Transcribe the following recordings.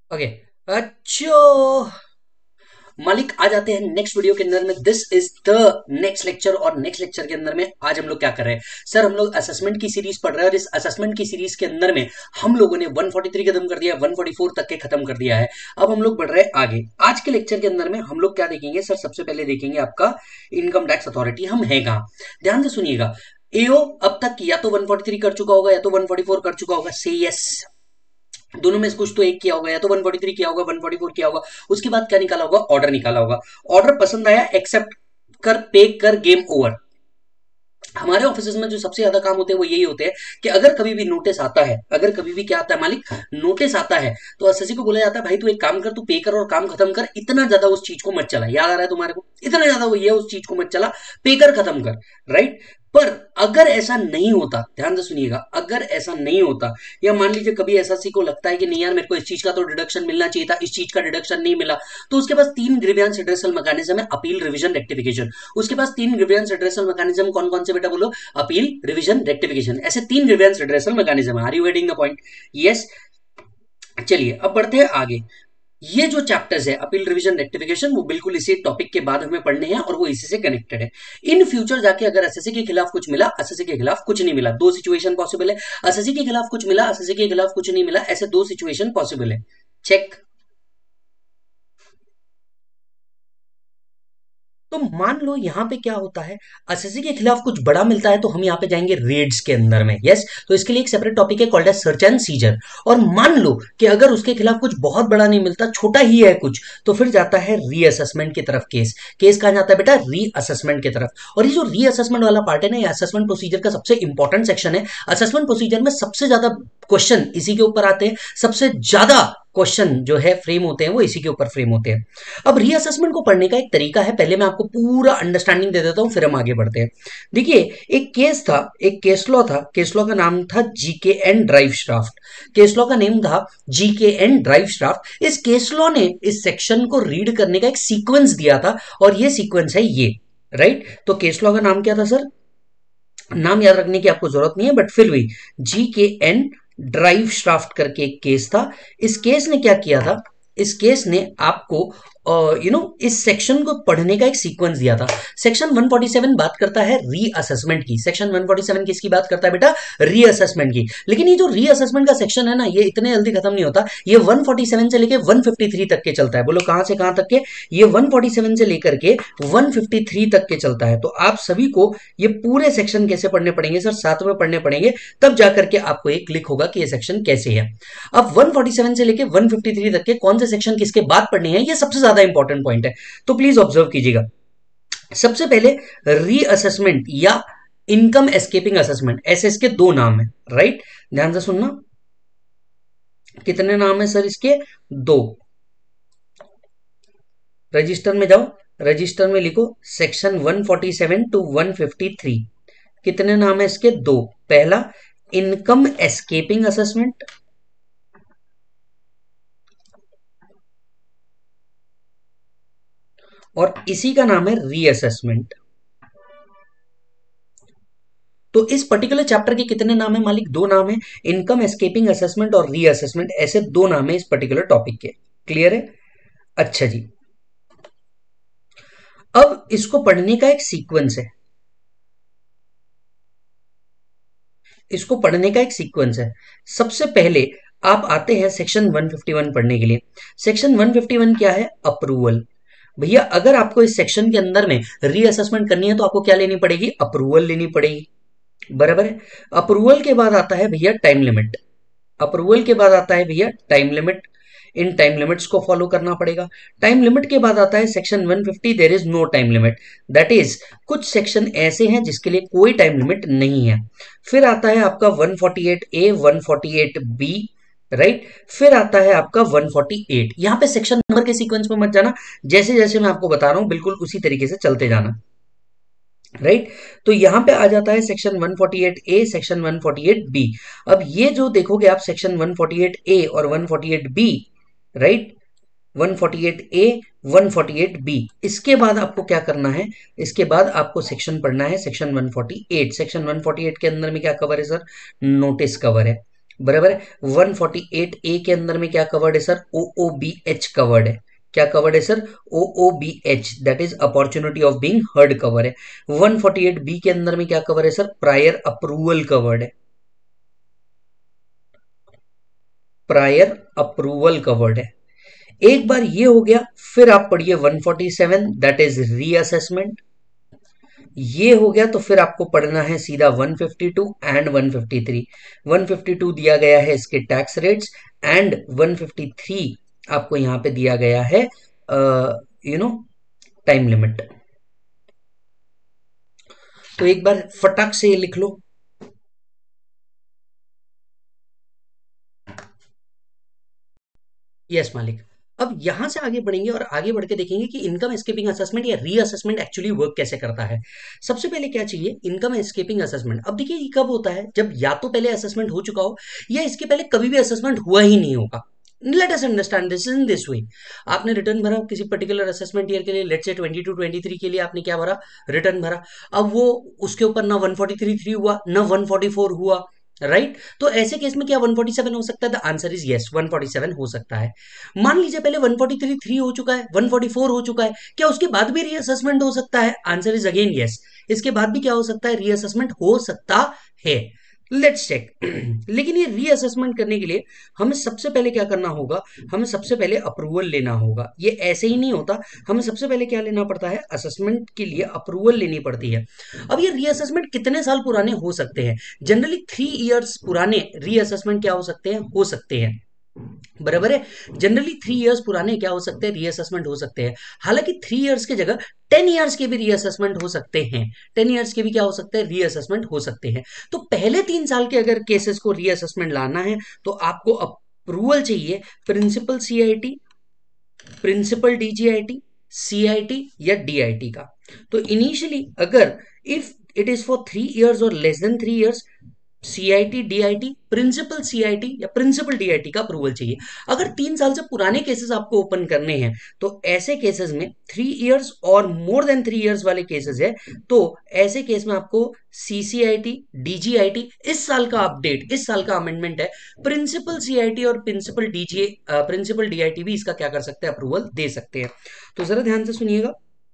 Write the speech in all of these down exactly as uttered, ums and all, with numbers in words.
Okay. अच्छो मालिक, आ जाते हैं नेक्स्ट वीडियो के अंदर में। This is the next lecture, और नेक्स्ट लेक्चर के अंदर में आज हम लोग क्या कर रहे हैं सर, हम लोग असेसमेंट की सीरीज पढ़ रहे हैं, और इस असेसमेंट की सीरीज के अंदर में हम लोगों ने वन फोर्टी थ्री खत्म कर दिया है, वन फोर्टी फोर तक के खत्म कर दिया है। अब हम लोग बढ़ रहे हैं आगे। आज के लेक्चर के अंदर में हम लोग क्या देखेंगे सर, सबसे पहले देखेंगे आपका इनकम टैक्स अथॉरिटी हम है कहाँ। ध्यान से सुनिएगा। एओ अब तक या तो वन फोर्टी थ्री कर चुका होगा या तो वन फोर्टी फोर कर चुका होगा, से यस दोनों में से कुछ तो एक किया होगा, या तो वन फोर्टी थ्री किया होगा, वन फोर्टी फोर किया होगा। उसके बाद क्या निकाला होगा, ऑर्डर निकाला होगा। ऑर्डर पसंद आया, एक्सेप्ट कर, पे कर, गेम ओवर। हमारे ऑफिस में जो सबसे ज्यादा काम होते हैं वो यही होते हैं कि अगर कभी भी नोटिस आता है, अगर कभी भी क्या आता है मालिक, नोटिस आता है, तो एसएससी को बोला जाता है भाई तू एक काम कर, तू पे कर और काम खत्म कर, इतना ज्यादा उस चीज को मत चला। याद आ रहा है तुम्हारे को, इतना ज्यादा वो ये उस चीज को मत चला, पे कर खत्म कर, राइट। पर अगर ऐसा नहीं होता, ध्यान से सुनिएगा, अगर ऐसा नहीं होता, या मान लीजिए कभी एसएससी को लगता है कि नहीं यार मेरे को इस चीज का तो डिडक्शन मिलना चाहिए था, इस चीज का डिडक्शन नहीं मिला, तो उसके पास तीन ग्रीवियंस एड्रेसल मैकेनिज्म है, अपील, रिवीजन, रेक्टिफिकेशन। उसके पास तीन ग्रीवियंस एड्रेसल मैकेनिज्म कौन कौन से बेटा बोलो, अपील, रिवीजन, रेक्टिफिकेशन, ऐसे तीन grievance addressal mechanism. Are you getting the point? Yes. चलिए अब बढ़ते हैं आगे। ये जो चैप्टर्स है अपील, रिवीजन, रेक्टिफिकेशन, वो बिल्कुल इसी टॉपिक के बाद हमें पढ़ने हैं, और वो इसी से कनेक्टेड है। इन फ्यूचर जाके अगर एसएससी के खिलाफ कुछ मिला, एसएससी के खिलाफ कुछ नहीं मिला, दो सिचुएशन पॉसिबल है। एसएससी के खिलाफ कुछ मिला, एसएससी के खिलाफ कुछ नहीं मिला, ऐसे दो सिचुएशन पॉसिबल है। चेक। तो मान लो यहां पे क्या होता है, एसएससी के खिलाफ कुछ बड़ा मिलता है तो हम यहां पे जाएंगे रेड्स के अंदर में। यस, तो इसके लिए एक सेपरेट टॉपिक है called as search and seizure. और मान लो कि अगर उसके खिलाफ कुछ बहुत बड़ा नहीं मिलता, छोटा ही है कुछ, तो फिर जाता है रीअसेसमेंट की तरफ केस। केस कहां जाता है बेटा, रीअसेसमेंट की तरफ। और ये जो रीअसेसमेंट वाला पार्ट है ना, ये असेसमेंट प्रोसीजर का सबसे इंपॉर्टेंट सेक्शन है। असेसमेंट प्रोसीजर में सबसे ज्यादा क्वेश्चन इसी के ऊपर आते हैं, सबसे ज्यादा क्वेश्चन जो है फ्रेम होते हैं वो इसी के ऊपर फ्रेम होते हैं। अब रीअसेसमेंट को पढ़ने का एक तरीका है, पहले मैं आपको पूरा अंडरस्टैंडिंग दे देता हूं, फिर हम आगे बढ़ते हैं। देखिए, एक केस था, एक केस लॉ था, केस लॉ का नाम था GK and drive shaft. Case law का नेम था जीके एंड ड्राइव श्राफ्ट। इस केस लॉ ने इस सेक्शन को रीड करने का एक सीक्वेंस दिया था, और ये सीक्वेंस है ये, राइट। तो केस लॉ का नाम क्या था सर, नाम याद रखने की आपको जरूरत नहीं है, बट फिर भी जी के एन ड्राइव श्राफ्ट करके एक केस था। इस केस ने क्या किया था, इस केस ने आपको यू नो इस सेक्शन को पढ़ने का एक सीक्वेंस दिया था। सेक्शन वन फोर्टी सेवन बात करता है रीअसेसमेंट की। सेक्शन वन फोर्टी सेवन किसकी बात करता है बेटा, रीअसेसमेंट की। लेकिन ये जो रीअसेसमेंट का सेक्शन है ना, ये इतने जल्दी खत्म नहीं होता, ये वन फोर्टी सेवन से लेकर वन फिफ्टी थ्री तक के चलता है। बोलो कहां से कहां तक के, ये वन फोर्टी सेवन से लेकर के वन फिफ्टी थ्री तक के चलता है। तो आप सभी को ये पूरे सेक्शन कैसे पढ़ने पड़ेंगे सर, साथ में पढ़ने पड़ेंगे, तब जाकर के आपको एक क्लिक होगा कि ये सेक्शन कैसे है। अब वन फोर्टी सेवन से लेकर वन फिफ्टी थ्री तक के कौन से सेक्शन किसके बाद पढ़ने हैं, ये सबसे ज्यादा इंपॉर्टेंट पॉइंट है। तो प्लीज ऑब्जर्व कीजिएगा। सबसे पहले रीअसेसमेंट या इनकम एस्केपिंग असेसमेंट, ऐसे इसके दो नाम है, राइट। ध्यान से सुनना, कितने नाम है सर इसके, दो। रजिस्टर में जाओ, रजिस्टर में लिखो section one forty seven to one fifty three. कितने नाम है इसके, दो। पहला इनकम एस्केपिंग असेसमेंट, और इसी का नाम है रीअसेसमेंट। तो इस पर्टिकुलर चैप्टर के कितने नाम है मालिक, दो नाम है, इनकम एस्केपिंग असेसमेंट और रीअसेसमेंट, ऐसे दो नाम है इस पर्टिकुलर टॉपिक के। क्लियर है? अच्छा जी। अब इसको पढ़ने का एक सीक्वेंस है, इसको पढ़ने का एक सीक्वेंस है। सबसे पहले आप आते हैं सेक्शन वन फिफ्टी वन पढ़ने के लिए। सेक्शन वन फिफ्टी वन क्या है, अप्रूवल। भैया अगर आपको इस सेक्शन के अंदर में रीअसेसमेंट करनी है तो आपको क्या लेनी पड़ेगी, अप्रूवल लेनी पड़ेगी, बराबर है। अप्रूवल के बाद आता है भैया टाइम लिमिट, अप्रूवल के बाद आता है भैया टाइम लिमिट, इन टाइम लिमिट्स को फॉलो करना पड़ेगा। टाइम लिमिट के बाद आता है section one fifty, there is no time limit, that is कुछ सेक्शन ऐसे हैं जिसके लिए कोई टाइम लिमिट नहीं है। फिर आता है आपका one forty eight A, one forty eight B, right. फिर आता है आपका वन फोर्टी एट। यहां पे सेक्शन नंबर के सीक्वेंस में मत जाना, जैसे जैसे मैं आपको बता रहा हूं बिल्कुल उसी तरीके से चलते जाना, राइट right? तो यहां पे आ जाता है section one forty eight A, section one forty eight B. अब ये जो देखोगे आप section one forty eight A और one forty eight B, right, one forty eight A, one forty eight B, इसके बाद आपको क्या करना है, इसके बाद आपको सेक्शन पढ़ना है section one forty eight. Section one forty eight के अंदर में क्या कवर है सर, नोटिस कवर है। बराबर है। वन फोर्टी एट ए के अंदर में क्या कवर्ड है sir? O O B H covered है। क्या कवर्ड है sir? O O B H, that is opportunity of being heard cover है। वन फोर्टी एट बी के अंदर में क्या कवर है सर? प्रायर अप्रूवल कवर्ड है। प्रायर अप्रूवल कवर्ड है। एक बार ये हो गया, फिर आप पढ़िए one forty seven, that is reassessment. ये हो गया तो फिर आपको पढ़ना है सीधा one fifty two and one fifty three. One fifty two दिया गया है इसके tax rates, and one fifty three आपको यहां पे दिया गया है यू नो टाइम लिमिट। तो एक बार फटाक से ये लिख लो। यस मालिक। अब यहां से आगे बढ़ेंगे और आगे बढ़ के देखेंगे कि इनकम एस्केपिंग असेसमेंट या रीअसेसमेंट एक्चुअली वर्क कैसे करता है। सबसे पहले क्या चाहिए? Income escaping assessment. अब देखिए ये कब होता है? जब या तो पहले असेसमेंट हो चुका हो या इसके पहले कभी भी असेसमेंट हुआ ही नहीं होगा। Let us understand this in this way. आपने रिटर्न भरा किसी पर्टिकुलर असेसमेंट ईयर के लिए, लेट से ट्वेंटी टू ट्वेंटी थ्री के लिए आपने क्या भरा? रिटर्न भरा। अब वो उसके ऊपर ना वन फोर्टी थ्री थ्री हुआ ना वन फोर्टी फोर हुआ, राइट right? तो ऐसे केस में क्या वन फोर्टी सेवन हो सकता है? The answer is yes, one forty seven हो सकता है। मान लीजिए पहले वन फोर्टी थ्री थ्री हो चुका है, वन फोर्टी फोर हो चुका है, क्या उसके बाद भी रीअसेसमेंट हो सकता है? आंसर इज अगेन यस, इसके बाद भी क्या हो सकता है? रीअसेसमेंट हो सकता है। Let's check. लेकिन ये रीअसेसमेंट करने के लिए हमें सबसे पहले क्या करना होगा? हमें सबसे पहले अप्रूवल लेना होगा। ये ऐसे ही नहीं होता, हमें सबसे पहले क्या लेना पड़ता है? असेसमेंट के लिए अप्रूवल लेनी पड़ती है। अब ये रीअसेसमेंट कितने साल पुराने हो सकते हैं? जनरली थ्री इयर्स पुराने रीअसेसमेंट क्या हो सकते हैं? हो सकते हैं, बराबर है। जनरली थ्री इयर्स पुराने क्या हो सकते हैं? रीअसेसमेंट हो सकते हैं। हालांकि थ्री इयर्स की जगह टेन इयर्स के भी रीअसेसमेंट हो सकते हैं। टेन इयर्स के भी क्या हो सकते हैं? रीअसेसमेंट हो सकते हैं। तो पहले तीन साल के अगर केसेस को रीअसेसमेंट लाना है तो आपको अप्रूवल चाहिए principal CIT, principal DGIT, CIT या डीआईटी का। तो इनिशियली अगर if it is for three years और less than three years, CIT DIT, principal CIT या प्रिंसिपल डीआईटी का अप्रूवल चाहिए। अगर तीन साल से पुराने केसेस आपको ओपन करने हैं तो ऐसे केसेस में थ्री इयर्स और मोर देन थ्री इयर्स वाले केसेस है तो ऐसे केस में आपको सीसीआईटी, डीजीआईटी, इस साल का अपडेट, इस साल का अमेंडमेंट है, प्रिंसिपल सीआईटी और प्रिंसिपल डीजी प्रिंसिपल डीआईटी भी इसका क्या कर सकते हैं? अप्रूवल दे सकते हैं। तो जरा ध्यान से सुनिएगा,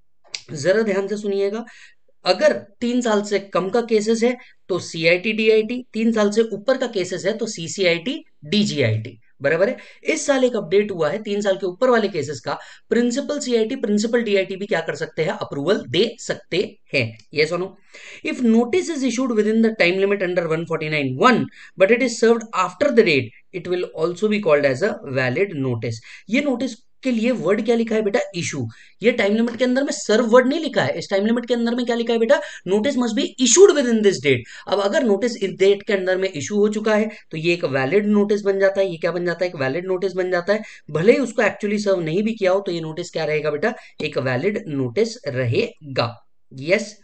जरा ध्यान से सुनिएगा। अगर तीन साल से कम का केसेस है तो सीआईटी डीआईटी, तीन साल से ऊपर का केसेस है तो सीसीआईटी डीजीआईटी, बराबर है। इस साल एक अपडेट हुआ है, तीन साल के ऊपर वाले केसेस का प्रिंसिपल सीआईटी, प्रिंसिपल डीआईटी भी क्या कर सकते हैं? अप्रूवल दे सकते हैं। ये सुनो, if notice is issued within the time limit under one forty nine one but it is served after the date, it will also be called as a valid notice. ये notice के लिए word क्या लिखा है बेटा? Issue. ये time limit के अंदर में सर्व वर्ड नहीं लिखा है, इस टाइम लिमिट के अंदर में क्या लिखा है बेटा? Notice must be issued within this date. अब अगर नोटिस इस डेट के अंदर में इशू हो चुका है तो ये एक वैलिड नोटिस बन जाता है। ये क्या बन जाता है? एक वैलिड नोटिस बन जाता है। भले ही उसको एक्चुअली सर्व नहीं भी किया हो तो ये नोटिस क्या रहेगा बेटा? एक वैलिड नोटिस रहेगा। Yes,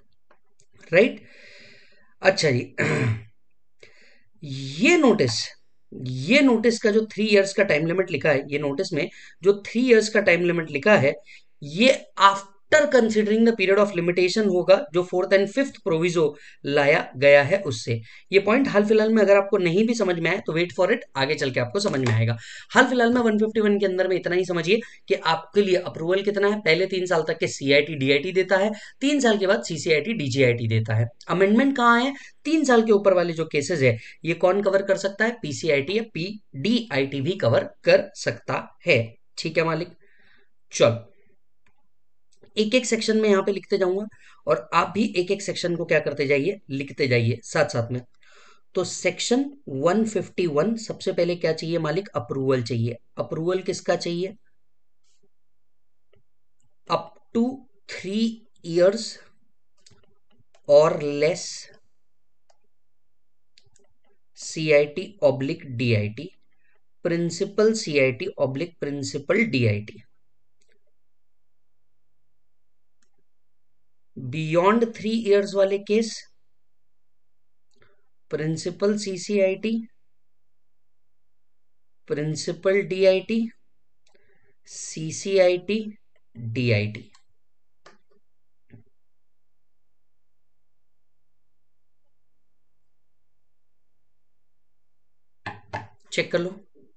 right. अच्छा जी। ये नोटिस, ये नोटिस का जो थ्री इयर्स का टाइम लिमिट लिखा है, ये नोटिस में जो थ्री इयर्स का टाइम लिमिट लिखा है, ये after considering the period of limitation होगा जो फोर्थ एंड फिफ्थ प्रोविजो लाया गया है उससे। ये पॉइंट हाल फिलहाल में अगर आपको नहीं भी समझ में आए तो वेट फॉर इट, आगे चल के आपको समझ में आएगा। हाल फिलहाल में वन फिफ्टी वन के अंदर में इतना ही समझिए कि आपके लिए अप्रूवल कितना है? पहले तीन साल तक के सीआईटी डीआईटी देता है, तीन साल के बाद सीसीआईटी डीजीआईटी देता है। अमेंडमेंट कहाँ है? तीन साल के ऊपर वाले जो केसेस है ये कौन कवर कर सकता है? पीसीआईटी या पीडीआईटी भी कवर कर सकता है। ठीक है मालिक, चलो एक एक सेक्शन में यहां पे लिखते जाऊंगा और आप भी एक एक सेक्शन को क्या करते जाइए? लिखते जाइए साथ साथ में। तो सेक्शन वन फिफ्टी वन, सबसे पहले क्या चाहिए मालिक? अप्रूवल चाहिए। अप्रूवल किसका चाहिए? अप टू थ्री इयर्स और less CIT oblique DIT, principal CIT oblique principal DIT. Beyond three years वाले case principal CCIT, principal DIT, CCIT DIT. Check कर लो।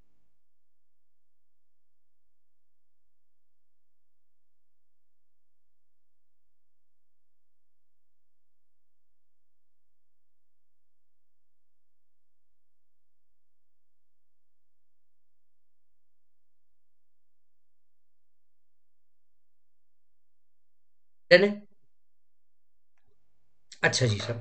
डन है। अच्छा जी सर,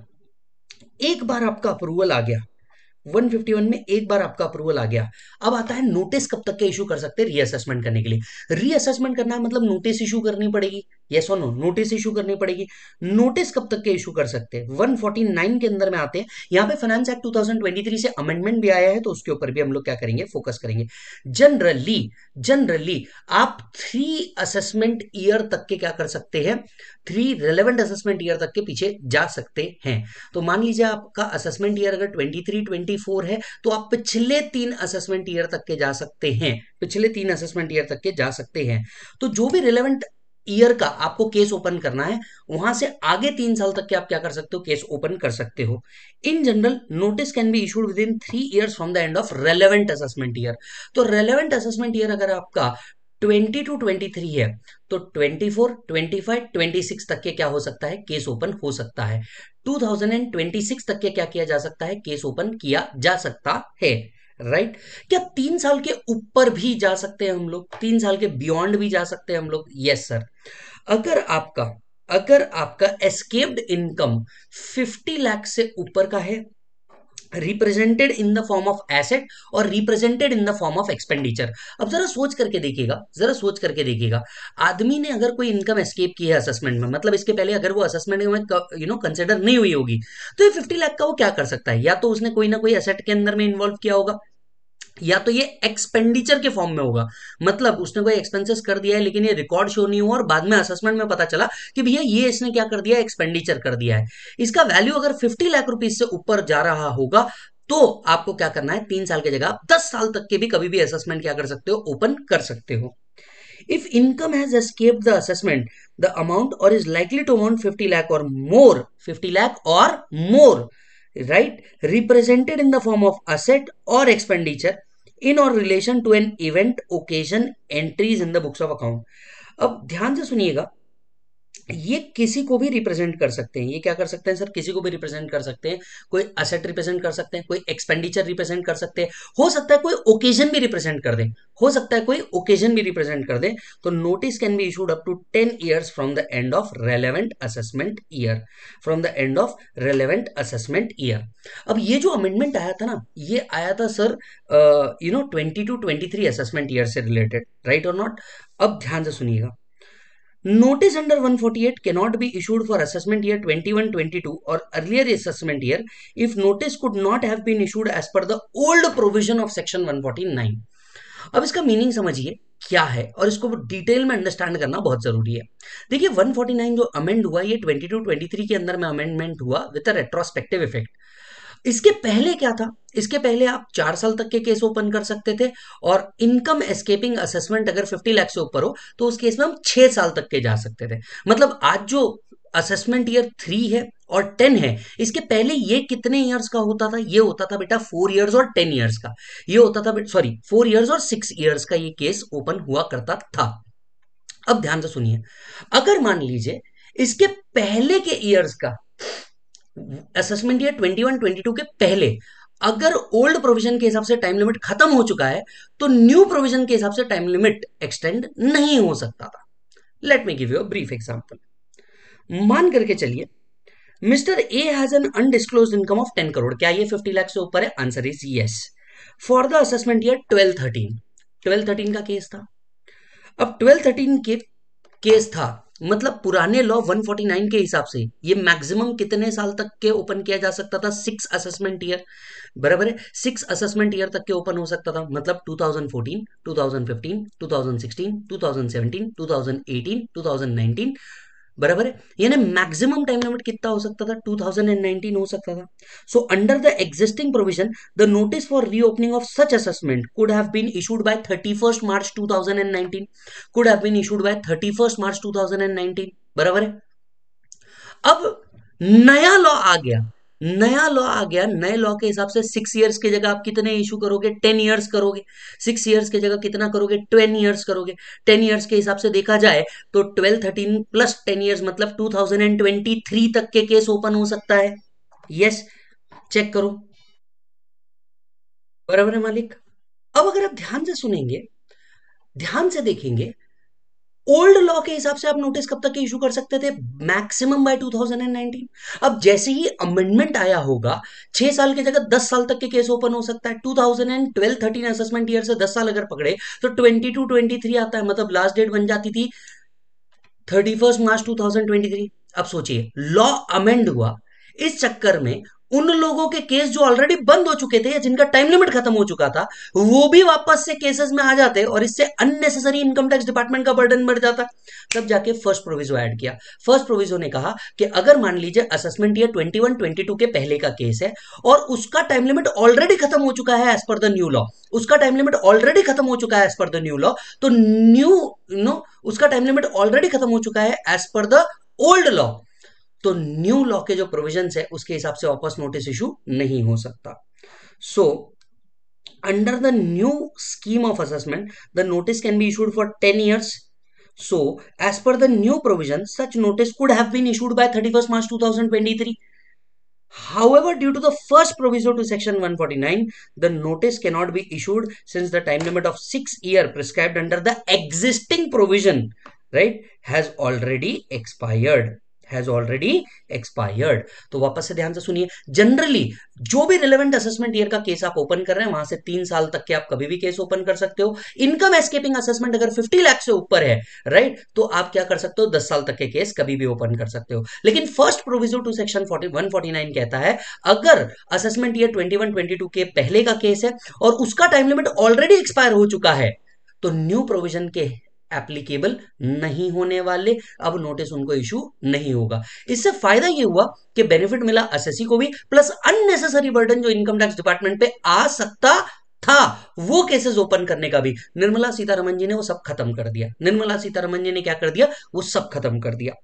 एक बार आपका अप्रूवल आ गया, वन फिफ्टी वन में एक बार आपका अप्रूवल आ गया, अब आता है नोटिस कब तक के इशू कर सकते हैं रीअसेसमेंट करने के लिए। रीअसेसमेंट करना है मतलब नोटिस इशू करनी पड़ेगी, यस और नो, नोटिस इशू करनी पड़ेगी। नोटिस कब तक के इशू कर सकते हैं, वन फोर्टी नाइन के अंदर में आते हैं। यहाँ पे finance act twenty twenty three से अमेंडमेंट भी आया है, तो उसके ऊपर भी हम लोग क्या करेंगे, फोकस करेंगे। जनरली जनरली आप थ्री असेसमेंट ईयर तक के क्या कर सकते हैं, थ्री रेलेवेंट असेसमेंट ईयर तक के पीछे जा सकते हैं। तो मान लीजिए आपका असेसमेंट ईयर अगर ट्वेंटी थ्री ट्वेंटी फोर है, तो आप पिछले तीन असेसमेंट ईयर तक के जा सकते हैं, पिछले तीन असेसमेंट ईयर तक के जा सकते हैं। तो जो भी रिलेवेंट ईयर का आपको केस ओपन करना है, वहां से आगे तीन साल तक के आप क्या कर सकते हो, केस ओपन कर सकते हो। In general notice can be issued within three years from the end of relevant assessment year. तो रेलेवेंट असेसमेंट ईयर अगर आपका ट्वेंटी टू ट्वेंटी थ्री है, तो twenty four twenty five twenty six तक के क्या हो सकता है, केस ओपन हो सकता है। टू थाउजेंड ट्वेंटी सिक्स तक के क्या किया जा सकता है, केस ओपन किया जा सकता है। Right right? क्या तीन साल के ऊपर भी जा सकते हैं हम लोग, तीन साल के बियॉन्ड भी जा सकते हैं हम लोग, यस सर। अगर आपका अगर आपका एस्केप्ड इनकम फिफ्टी लाख से ऊपर का है, represented in the form of asset और represented in the form of expenditure. अब जरा सोच करके देखिएगा, जरा सोच करके देखिएगा, आदमी ने अगर कोई इनकम एस्केप की है असेसमेंट में, मतलब इसके पहले अगर वो असेसमेंट में यू नो कंसिडर नहीं हुई होगी, तो ये फिफ्टी लाख का वो क्या कर सकता है, या तो उसने कोई ना कोई एसेट के अंदर में इन्वॉल्व किया होगा, या तो ये एक्सपेंडिचर के फॉर्म में होगा, मतलब उसने कोई एक्सपेंसेस कर दिया है लेकिन ये रिकॉर्ड शो नहीं हुआ और बाद में असेसमेंट में पता चला कि भैया ये इसने क्या कर दिया है, एक्सपेंडिचर कर दिया है। इसका वैल्यू अगर फिफ्टी लाख रुपीज से ऊपर जा रहा होगा, तो आपको क्या करना है, तीन साल की जगह आप दस साल तक के भी कभी भी असेसमेंट क्या कर सकते हो, ओपन कर सकते हो। If income has escaped the assessment, the amount or is likely to amount fifty lakh or more, fifty lakh or more, right, represented in the form of asset or expenditure in or relation to an event, occasion, entries in the books of account। अब ध्यान से सुनिएगा, ये किसी को भी represent कर सकते हैं, ये क्या कर सकते हैं सर, किसी को भी रिप्रेजेंट कर सकते हैं। कोई असेट रिप्रेजेंट कर सकते हैं, कोई एक्सपेंडिचर रिप्रेजेंट कर सकते हैं, हो सकता है कोई ओकेजन भी रिप्रेजेंट कर दें, हो सकता है कोई ओकेजन भी रिप्रेजेंट कर दें। तो notice can be issued up to ten years from the end of relevant assessment year, from the end of relevant assessment year. अब ये जो अमेंडमेंट आया था ना, ये आया था sir you know twenty two twenty three assessment year से रिलेटेड, राइट और नॉट। अब ध्यान से सुनिएगा, notice under one forty-eight cannot be issued for assessment year twenty-one twenty-two or earlier assessment year if notice could not have been issued as per the old provision of section one forty-nine। अब इसका meaning समझिए क्या है, और इसको detail में understand करना बहुत जरूरी है। देखिए वन फोर्टी नाइन जो अमेंड हुआ, ये ट्वेंटी टू ट्वेंटी थ्री के अंदर में अमेंडमेंट हुआ विद अ रेट्रोस्पेक्टिव इफेक्ट। इसके पहले क्या था, इसके पहले आप चार साल तक के केस ओपन कर सकते थे, और इनकम एस्केपिंग असेसमेंट अगर फिफ्टी लाख से ऊपर हो तो उस केस में हम छह साल तक के जा सकते थे। मतलब आज जो असेसमेंट ईयर थ्री है और टेन है, इसके पहले ये कितने ईयर्स का होता था, ये होता था बेटा फोर ईयर्स और टेन ईयर्स का, ये होता था सॉरी फोर ईयर्स और सिक्स ईयर्स का ये केस ओपन हुआ करता था। अब ध्यान से सुनिए, अगर मान लीजिए इसके पहले के ईयर्स का assessment year twenty one twenty two के पहले अगर ओल्ड प्रोविजन के हिसाब से टाइम लिमिट खत्म हो चुका है, तो न्यू प्रोविजन के हिसाब से टाइम लिमिट एक्सटेंड नहीं हो सकता था। Let me give you a brief example. मान करके चलिए mister A has an undisclosed income of ten crore. क्या ये फिफ्टी लाख से ऊपर है? Answer is yes. For the assessment year twelve thirteen, twelve thirteen का केस था। अब ट्वेल्व थर्टीन के केस था, मतलब पुराने लॉ वन फोर्टी नाइन के हिसाब से ये मैक्सिमम कितने साल तक के ओपन किया जा सकता था? सिक्स असेसमेंट ईयर, बराबर है, सिक्स असेसमेंट ईयर तक के ओपन हो सकता था। मतलब two thousand fourteen, two thousand fifteen, two thousand sixteen, two thousand seventeen, two thousand eighteen, two thousand nineteen, बराबर है। यानी मैक्सिमम टाइम लिमिट कितना हो सकता था? टू थाउजेंड नाइनटीन हो सकता था। So under the existing provision the notice for reopening of such assessment could have been issued by thirty first March two thousand nineteen, could have been issued by thirty first March two thousand nineteen, बराबर है। अब नया law आ गया, नया law आ गया, नए law के हिसाब से सिक्स इयर्स की जगह आप कितने इशू करोगे, टेन इयर्स करोगे। सिक्स इयर्स की जगह कितना करोगे, टेन इयर्स करोगे। टेन इयर्स के हिसाब से देखा जाए तो twelve thirteen plus ten years मतलब टू थाउजेंड ट्वेंटी थ्री तक के केस ओपन हो सकता है। यस, चेक करो। बराबर है मालिक। अब अगर आप ध्यान से सुनेंगे, ध्यान से देखेंगे, ओल्ड लॉ के हिसाब से आप नोटिस कब तक इशू कर सकते थे, maximum by two thousand nineteen. अब जैसे ही अमेंडमेंट आया होगा, छह साल की जगह दस साल तक के केस ओपन हो सकता है। Two thousand twelve thirteen assessment year से दस साल अगर पकड़े तो ट्वेंटी टू ट्वेंटी थ्री आता है, मतलब लास्ट डेट बन जाती थी thirty first March two thousand twenty three. अब सोचिए, लॉ अमेंड हुआ, इस चक्कर में उन लोगों के केस जो ऑलरेडी बंद हो चुके थे या जिनका टाइम लिमिट खत्म हो चुका था, वो भी वापस से केसेस में आ जाते और इससे अननेसेसरी इनकम टैक्स डिपार्टमेंट का बर्डन बढ़ जाता। तब जाके फर्स्ट प्रोविजो ऐड किया। फर्स्ट प्रोविजो ने कहा कि अगर मान लीजिए assessment year twenty one twenty two के पहले का केस है और उसका टाइम लिमिट ऑलरेडी खत्म हो चुका है as per the new law, उसका टाइम लिमिट ऑलरेडी खत्म हो चुका है as per the new law, तो न्यू नो उसका टाइम लिमिट ऑलरेडी खत्म हो चुका है as per the old law, तो न्यू लॉ के जो प्रोविजंस है उसके हिसाब से वापस नोटिस इशू नहीं हो सकता। So under the new scheme of assessment the notice can be issued for ten years. So, as per the new provision, such notice could have been issued by thirty-first March two thousand twenty-three. However, due to the first proviso to section one forty-nine, the notice cannot be issued since the time limit of six year prescribed under the existing provision, right, has already expired. Has already expired. तो वापस से ध्यान से सुनिए, generally जो भी relevant assessment year का case आप ओपन कर रहे हैं वहां से तीन साल तक के आप कभी भी केस ओपन कर सकते हो। इनकम एस्केपिंग असेसमेंट अगर फिफ्टी लाख से ऊपर है, राइट, तो आप क्या कर सकते हो, दस साल तक के केस कभी भी ओपन कर सकते हो। लेकिन first proviso to section one forty nine कहता है अगर assessment year twenty one twenty two के पहले का केस है और उसका टाइम लिमिट ऑलरेडी एक्सपायर हो चुका है तो न्यू प्रोविजन के एप्लीकेबल नहीं होने वाले, अब नोटिस उनको इशू नहीं होगा। इससे फायदा ये हुआ कि बेनिफिट मिला एसएससी को भी, प्लस अननेसेसरी बर्डन जो इनकम टैक्स डिपार्टमेंट पे आ सकता था वो केसेस ओपन करने का भी निर्मला सीतारमन जी ने वो सब खत्म कर दिया। निर्मला सीतारमन जी ने क्या कर दिया, वो सब खत्म कर दिया।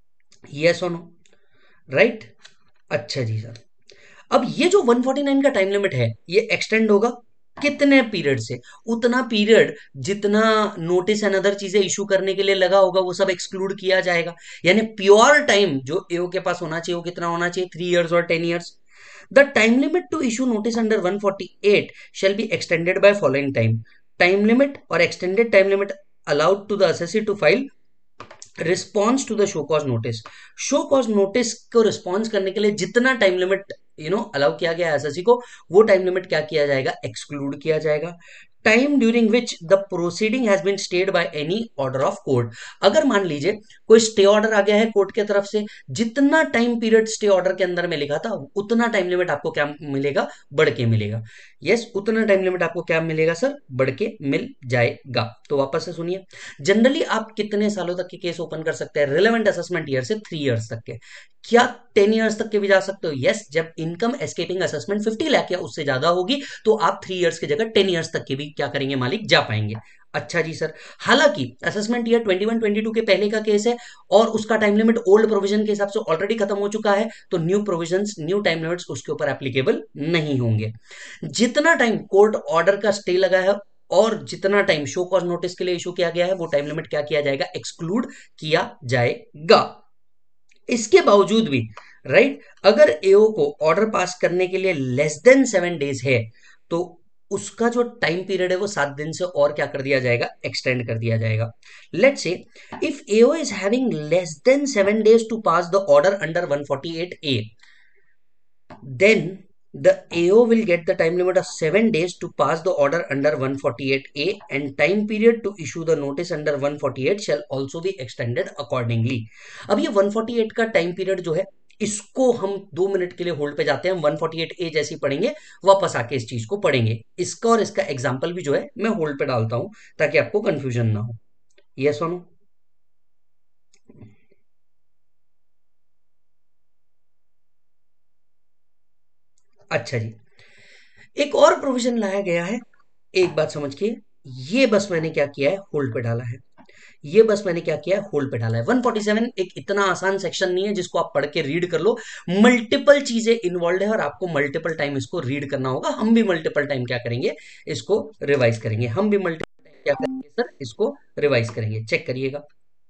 यस और नो, राइट। अच्छा जी सर, अब ये जो वन फोर्टी नाइन का टाइम लिमिट है ये एक्सटेंड होगा कितने पीरियड से, उतना पीरियड जितना नोटिस एंड अदर चीजें इशू करने के लिए लगा होगा वो सब एक्सक्लूड किया जाएगा। यानी प्योर टाइम जो एओ के पास होना चाहिए वो कितना होना चाहिए, थ्री इयर्स और ten years. The time limit to issue notice under one forty eight shall be extended by following time. Time limit और extended time limit allowed to the assessee to file response to the show cause notice. Show cause notice को response करने के लिए जितना time limit you know allow किया गया SSC को, वो टाइम लिमिट क्या किया जाएगा, एक्सक्लूड किया जाएगा। Time during which the proceeding has been stayed by any order of court. अगर मान लीजिए कोई स्टे ऑर्डर आ गया है कोर्ट की तरफ से, जितना टाइम पीरियड स्टे ऑर्डर के अंदर में लिखा था उतना टाइम लिमिट आपको क्या मिलेगा, बढ़ के मिलेगा। यस, उतना टाइम लिमिट आपको क्या मिलेगा सर, बढ़ के मिल जाएगा। तो वापस से सुनिए, जनरली आप कितने सालों तक के केस ओपन कर सकते हैं रिलेवेंट असेसमेंट ईयर से, थ्री इयर्स तक के। क्या टेन इयर्स तक के भी जा सकते हो, यस। जब income escaping assessment fifty lakh या उससे ज्यादा होगी तो आप थ्री इयर्स की जगह टेन इयर्स तक के भी क्या करेंगे मालिक, जा पाएंगे। अच्छा जी सर, हालांकि assessment year twenty one twenty two के पहले का केस है और उसका टाइम लिमिट ओल्ड प्रोविजन के हिसाब से ऑलरेडी खत्म हो चुका है तो new provisions new time limits उसके ऊपर एप्लीकेबल नहीं होंगे। जितना टाइम कोर्ट ऑर्डर का स्टे लगा है और जितना टाइम शो कॉज नोटिस के लिए इशू किया गया है वो टाइम लिमिट क्या किया जाएगा, एक्सक्लूड किया जाएगा। इसके बावजूद भी राइट, अगर एओ को ऑर्डर पास करने के लिए लेस देन सेवन डेज है तो उसका जो टाइम पीरियड है वो सात दिन से और क्या कर दिया जाएगा, एक्सटेंड कर दिया जाएगा। Let's say if AO is having less than seven days to pass the order under one forty eight A, then the A O will get the time limit of seven days to pass the order under one forty-eight A and time period to issue the notice under one forty-eight shall also be extended accordingly. अब ये one forty eight का time period जो है इसको हम दो minute के लिए होल्ड पे जाते हैं, वन फोर्टी एट ए जैसे ही पढ़ेंगे वापस आके इस चीज को पढ़ेंगे। इसका और इसका एग्जाम्पल भी जो है मैं होल्ड पे डालता हूं ताकि आपको कंफ्यूजन ना हो। यस और नो, अच्छा जी, एक और प्रोविजन लाया गया है, एक बात समझ के, ये बस मैंने क्या किया है, होल्ड पे डाला है। ये बस मैंने क्या किया है, होल्ड पे डाला है। वन फोर्टी सेवन एक इतना आसान सेक्शन नहीं है जिसको आप पढ़ के रीड कर लो, मल्टीपल चीजें इन्वॉल्व है और आपको मल्टीपल टाइम इसको रीड करना होगा। हम भी मल्टीपल टाइम क्या करेंगे, इसको रिवाइज करेंगे। हम भी मल्टीपल टाइम क्या करेंगे सर, इसको रिवाइज करेंगे। चेक करिएगा,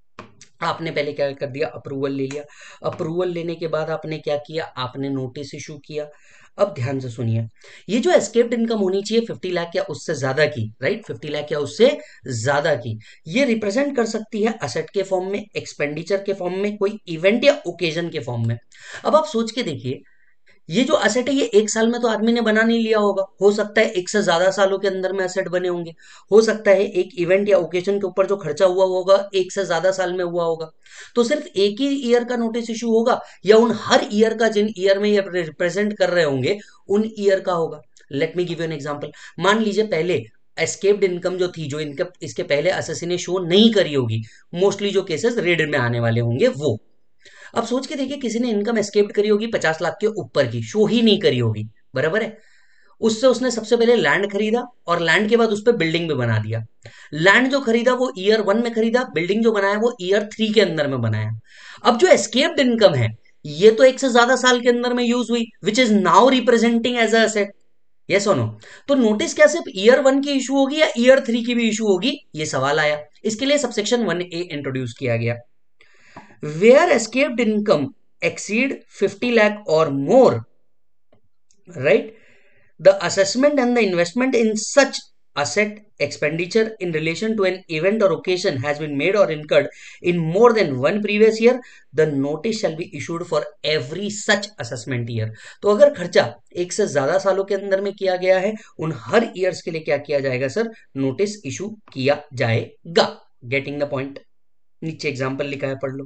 आपने पहले क्या कर दिया, अप्रूवल ले लिया। अप्रूवल लेने के बाद आपने क्या किया, आपने नोटिस इशू किया। अब ध्यान से सुनिए, ये जो एस्केप्ड इनकम होनी चाहिए फिफ्टी लाख या उससे ज्यादा की, राइट, फिफ्टी लाख या उससे ज्यादा की, ये रिप्रेजेंट कर सकती है असेट के फॉर्म में, एक्सपेंडिचर के फॉर्म में, कोई इवेंट या ओकेजन के फॉर्म में। अब आप सोच के देखिए, ये जो असेट है ये एक साल में तो आदमी ने बना नहीं लिया होगा, हो सकता है एक से ज्यादा सालों के अंदर में असेट बने होंगे। हो सकता है एक इवेंट या ओकेजन के ऊपर जो खर्चा हुआ होगा एक से ज्यादा साल में हुआ होगा। तो सिर्फ एक ही ईयर का नोटिस इशू होगा या उन हर ईयर का, जिन ईयर में ये रिप्रेजेंट कर रहे होंगे उन ईयर का होगा। Let me give you an example. मान लीजिए पहले एस्केप्ड इनकम जो थी, जो इनकम इसके पहले असेसी ने शो नहीं करी होगी, मोस्टली जो केसेस रेड में आने वाले होंगे वो। अब सोच के देखिए, किसी ने इनकम एस्केप्ड करी होगी पचास लाख के ऊपर की, शो ही नहीं करी होगी, बराबर है। उससे उसने सबसे पहले लैंड खरीदा और लैंड के बाद उस पर बिल्डिंग भी बना दिया। लैंड जो खरीदा वो ईयर वन में खरीदा, बिल्डिंग जो बनाया वो ईयर थ्री के अंदर में बनाया। अब जो एस्केप्ड इनकम है, ये तो एक से ज्यादा साल के अंदर में यूज हुई, which is now representing as asset. Yes और नो? तो नोटिस क्या सिर्फ ईयर वन की इशू होगी या ईयर थ्री की भी इशू होगी, ये सवाल आया। इसके लिए सबसेक्शन वन ए इंट्रोड्यूस किया गया। Where escaped income exceed fifty lakh or more, right? The assessment and the investment in such asset expenditure in relation to an event or occasion has been made or incurred in more than one previous year, the notice shall be issued for every such assessment year. तो अगर खर्चा एक से ज्यादा सालों के अंदर में किया गया है, उन हर ईयर्स के लिए क्या किया जाएगा सर, नोटिस इशू किया जाएगा। Getting the point? नीचे एग्जाम्पल लिखा है, पढ़ लो।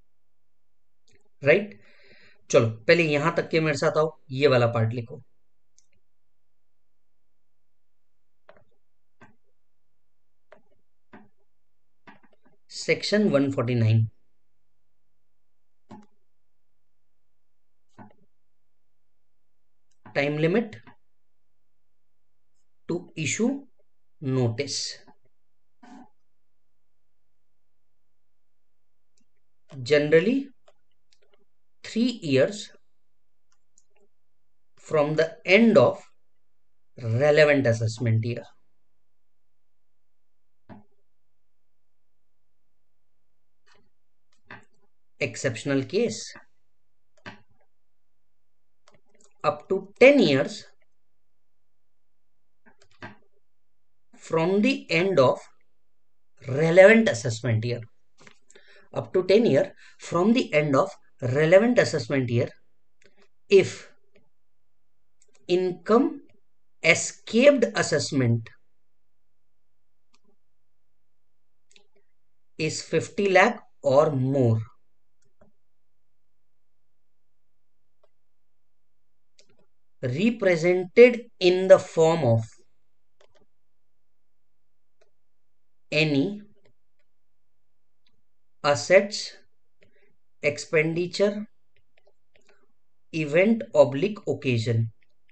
Right right? चलो पहले यहां तक के मेरे साथ आओ, ये वाला पार्ट लिखो। Section one forty nine, time limit to issue notice. Generally three years from the end of relevant assessment year. Exceptional case, up to ten years from the end of relevant assessment year. Up to ten year from the end of relevant assessment year, if income escaped assessment is fifty lakh or more, represented in the form of any assets, expenditure, event oblique occasion.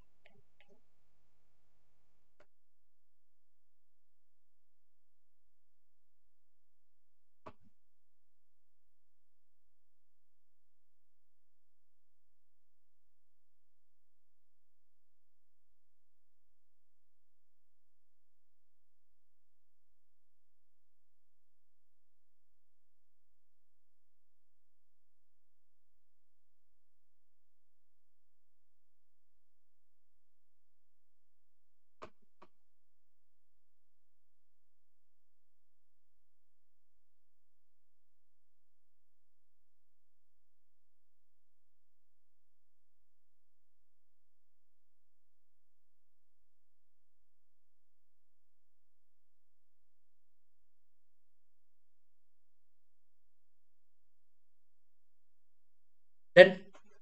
Then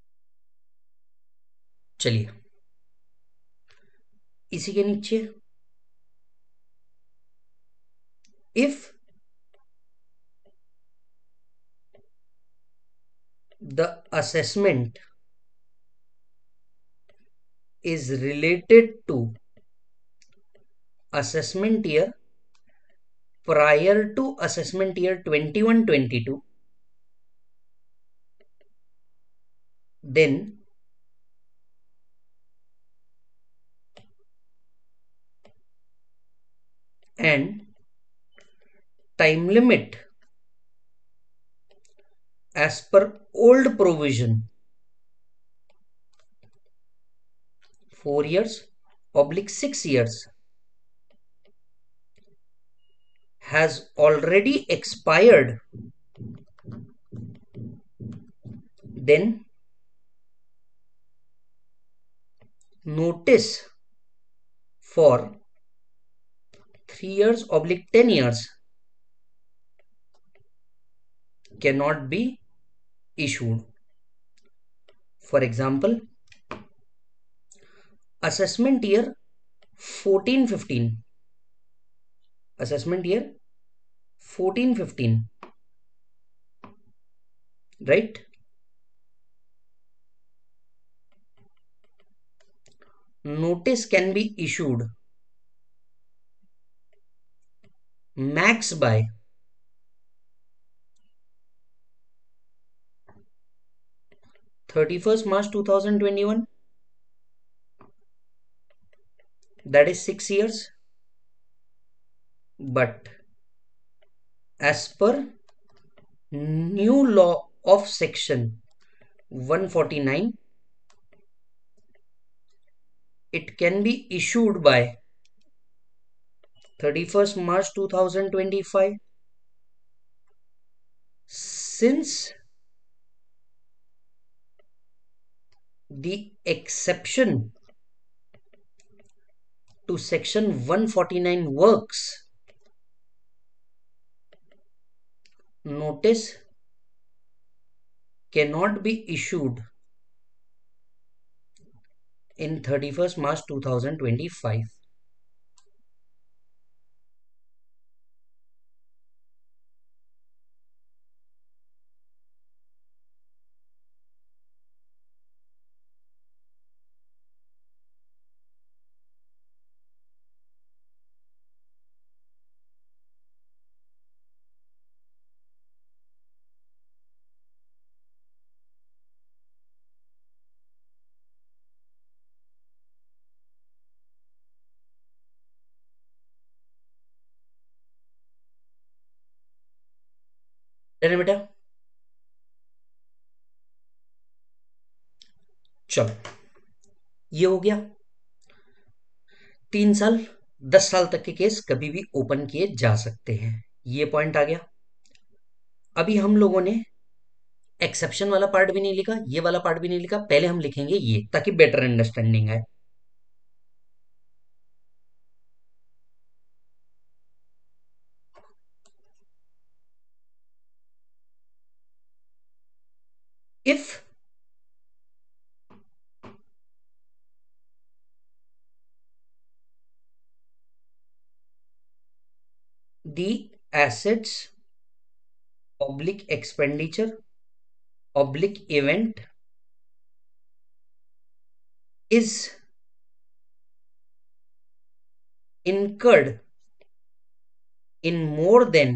चलिए इसी के नीचे, if the assessment is related to assessment year prior to assessment year twenty-one twenty-two, then and time limit as per old provision four years oblique six years has already expired, then notice for three years oblique ten years cannot be issued. For example, assessment year fourteen fifteen, assessment year fourteen fifteen, right? Notice can be issued max by thirty-first March two thousand twenty-one, that is six years, but as per new law of section one forty-nine, it can be issued by thirty-first March two thousand twenty-five. Since the exception to section one forty-nine works, notice cannot be issued in thirty-first March two thousand twenty-five. है बेटा, चलो ये हो गया। तीन साल दस साल तक के केस कभी भी ओपन किए जा सकते हैं, ये पॉइंट आ गया। अभी हम लोगों ने एक्सेप्शन वाला पार्ट भी नहीं लिखा, ये वाला पार्ट भी नहीं लिखा, पहले हम लिखेंगे ये ताकि बेटर अंडरस्टैंडिंग आए। If the assets oblique expenditure oblique event is incurred in more than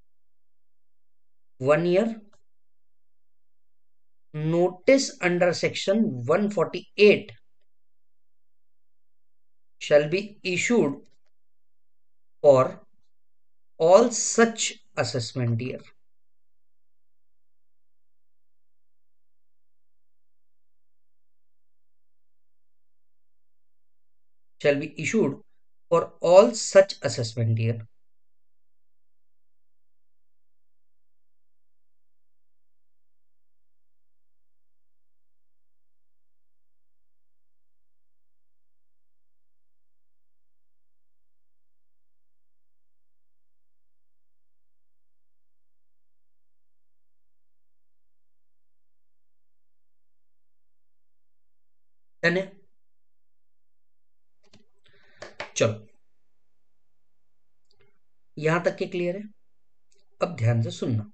one year, notice under section one forty-eight shall be issued for all such assessment year. Shall be issued for all such assessment year. Done है, चलो यहां तक के clear है। अब ध्यान से सुनना,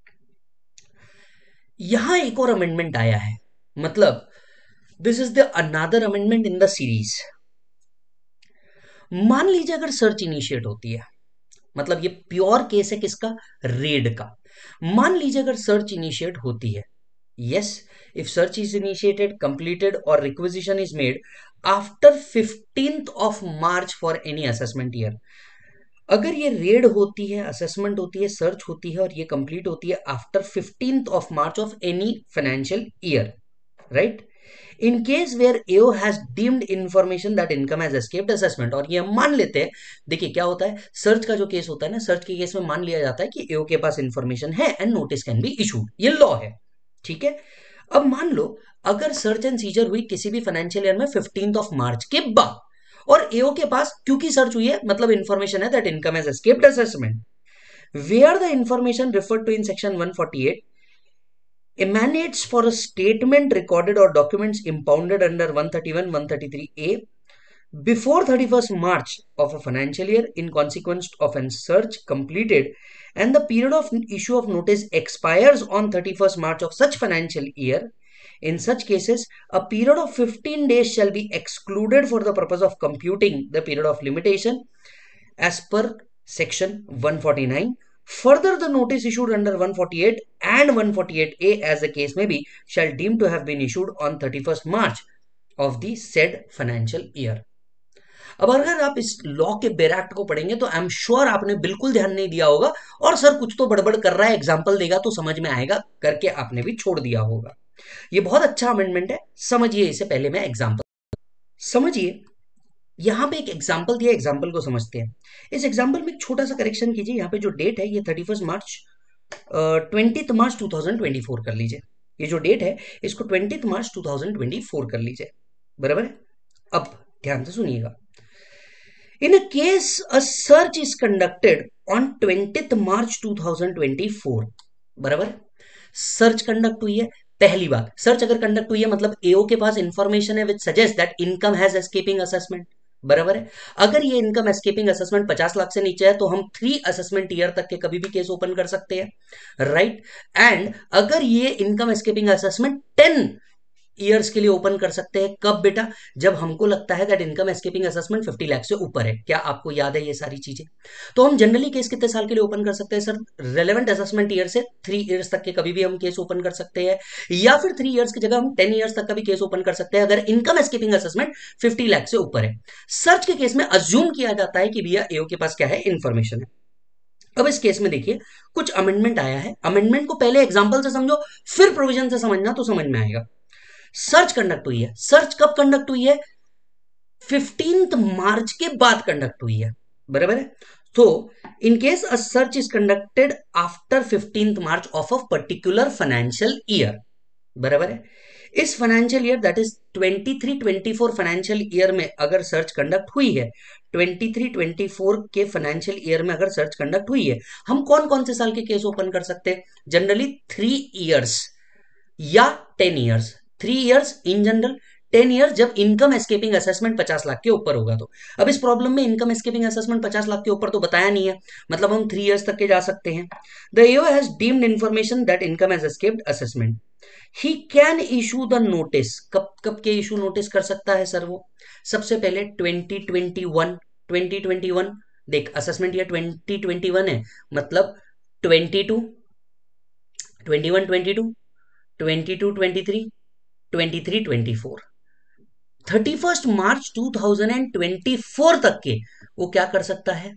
यहां एक और अमेंडमेंट आया है, मतलब this is the another amendment in the series. मान लीजिए अगर सर्च इनिशिएट होती है, मतलब ये प्योर केस है किसका, रेड का। मान लीजिए अगर सर्च इनिशिएट होती है, yes, if search is initiated, completed or requisition is made after fifteenth of March for any assessment year, अगर ये रेड होती है, असेसमेंट होती है, सर्च होती है और ये कंप्लीट होती है after fifteenth of March of any financial year, right, in case where AO has deemed information that income has escaped assessment, और ये हम मान लेते हैं, देखिए क्या होता है, सर्च का जो केस होता है ना, सर्च के केस में मान लिया जाता है कि एओ के पास इंफॉर्मेशन है and notice can be issued, ये लॉ है, ठीक है। अब मान लो अगर सर्च एंड सीजर हुई किसी भी फाइनेंशियल ईयर में फिफ्टींथ ऑफ मार्च के बाद, और एओ के पास क्योंकि सर्च हुई है मतलब इंफॉर्मेशन है that income has escaped assessment, where the information referred to in section one forty eight emanates for a statement recorded or documents impounded under one thirty-one one thirty-three A before thirty-first March of a financial year in consequence of a search completed and the period of issue of notice expires on thirty-first March of such financial year, in such cases a period of fifteen days shall be excluded for the purpose of computing the period of limitation as per section one forty-nine. Further, the notice issued under one forty-eight and one forty-eight A, as the case may be, shall deem to have been issued on thirty-first March of the said financial year. अब अगर आप इस law के bare act को पढ़ेंगे तो I am sure आपने बिल्कुल ध्यान नहीं दिया होगा, और सर कुछ तो बड़बड़ कर रहा है, एग्जाम्पल देगा तो समझ में आएगा करके आपने भी छोड़ दिया होगा। ये बहुत अच्छा अमेंडमेंट है, समझिए इसे, पहले मैं एग्जाम्पल समझिए। यहां पे एक एग्जाम्पल दिया, एग्जाम्पल को समझते हैं। इस एग्जाम्पल में एक छोटा सा करेक्शन कीजिए, यहाँ पे जो डेट है ये thirty first March twenty March two thousand twenty four कर लीजिए, ये जो डेट है इसको twenty March two thousand twenty four कर लीजिए, बराबर है। अब ध्यान से सुनिएगा, in a case a search is conducted on twenty March two thousand twenty four, बराबर, सर्च कंडक्ट हुई है। पहली बात, सर्च अगर कंडक्ट हुई है मतलब एओ के पास इंफॉर्मेशन है which suggest that income has escaping assessment, बराबर है। अगर ये इनकम एस्केपिंग असेसमेंट पचास लाख से नीचे है तो हम थ्री असेसमेंट ईयर तक के कभी भी केस ओपन कर सकते हैं, राइट। एंड अगर ये income escaping assessment ten years के लिए ओपन कर सकते हैं, कब बेटा, जब हमको लगता है that income escaping assessment fifty lakh से ऊपर है। क्या आपको याद है ये सारी चीजें? तो हम जनरली केस कितने साल के लिए ओपन कर सकते हैं सर? रेलेवेंट असेसमेंट ईयर से थ्री ईयर्स तक के कभी भी हम केस ओपन कर सकते हैं, या फिर थ्री ईयर्स की जगह हम टेन ईयर्स तक का भी केस ओपन कर सकते हैं अगर income escaping assessment fifty lakh से ऊपर है। सर्च के केस में अज्यूम किया जाता है कि भैया एओ के पास क्या है, इंफॉर्मेशन है। अब इस केस में देखिए कुछ अमेंडमेंट आया है, अमेंडमेंट को पहले एग्जांपल से समझो फिर प्रोविजन से समझना तो समझ में आएगा। सर्च कंडक्ट हुई है, सर्च कब कंडक्ट हुई है? फिफ्टींथ मार्च के बाद कंडक्ट हुई है, बराबर है। तो in case a search is conducted after fifteenth March of a particular financial year, बराबर है। इस financial year that is twenty three twenty four financial year में अगर सर्च कंडक्ट हुई है, ट्वेंटी थ्री ट्वेंटी फोर के फाइनेंशियल ईयर में अगर सर्च कंडक्ट हुई है, हम कौन कौन से साल के केस ओपन कर सकते हैं? जनरली थ्री ईयर्स या ten years. Three years in general, ten years जब इनकम एस्केपिंग असेसमेंट पचास लाख के ऊपर होगा। तो अब इस प्रॉब्लम में इनकम एस्केपिंग असेसमेंट पचास लाख के ऊपर तो बताया नहीं है, मतलब हम थ्री ईयर्स तक के जा सकते हैं। The AO has deemed information that income has escaped assessment, he can issue the notice. कब कब के इशू नोटिस कर सकता है सर वो? सबसे पहले twenty twenty one, twenty twenty one देख, assessment year twenty twenty one है, मतलब twenty two, twenty one twenty two, twenty two twenty three, twenty three twenty four, thirty first March two thousand twenty four तक के वो क्या कर सकता है?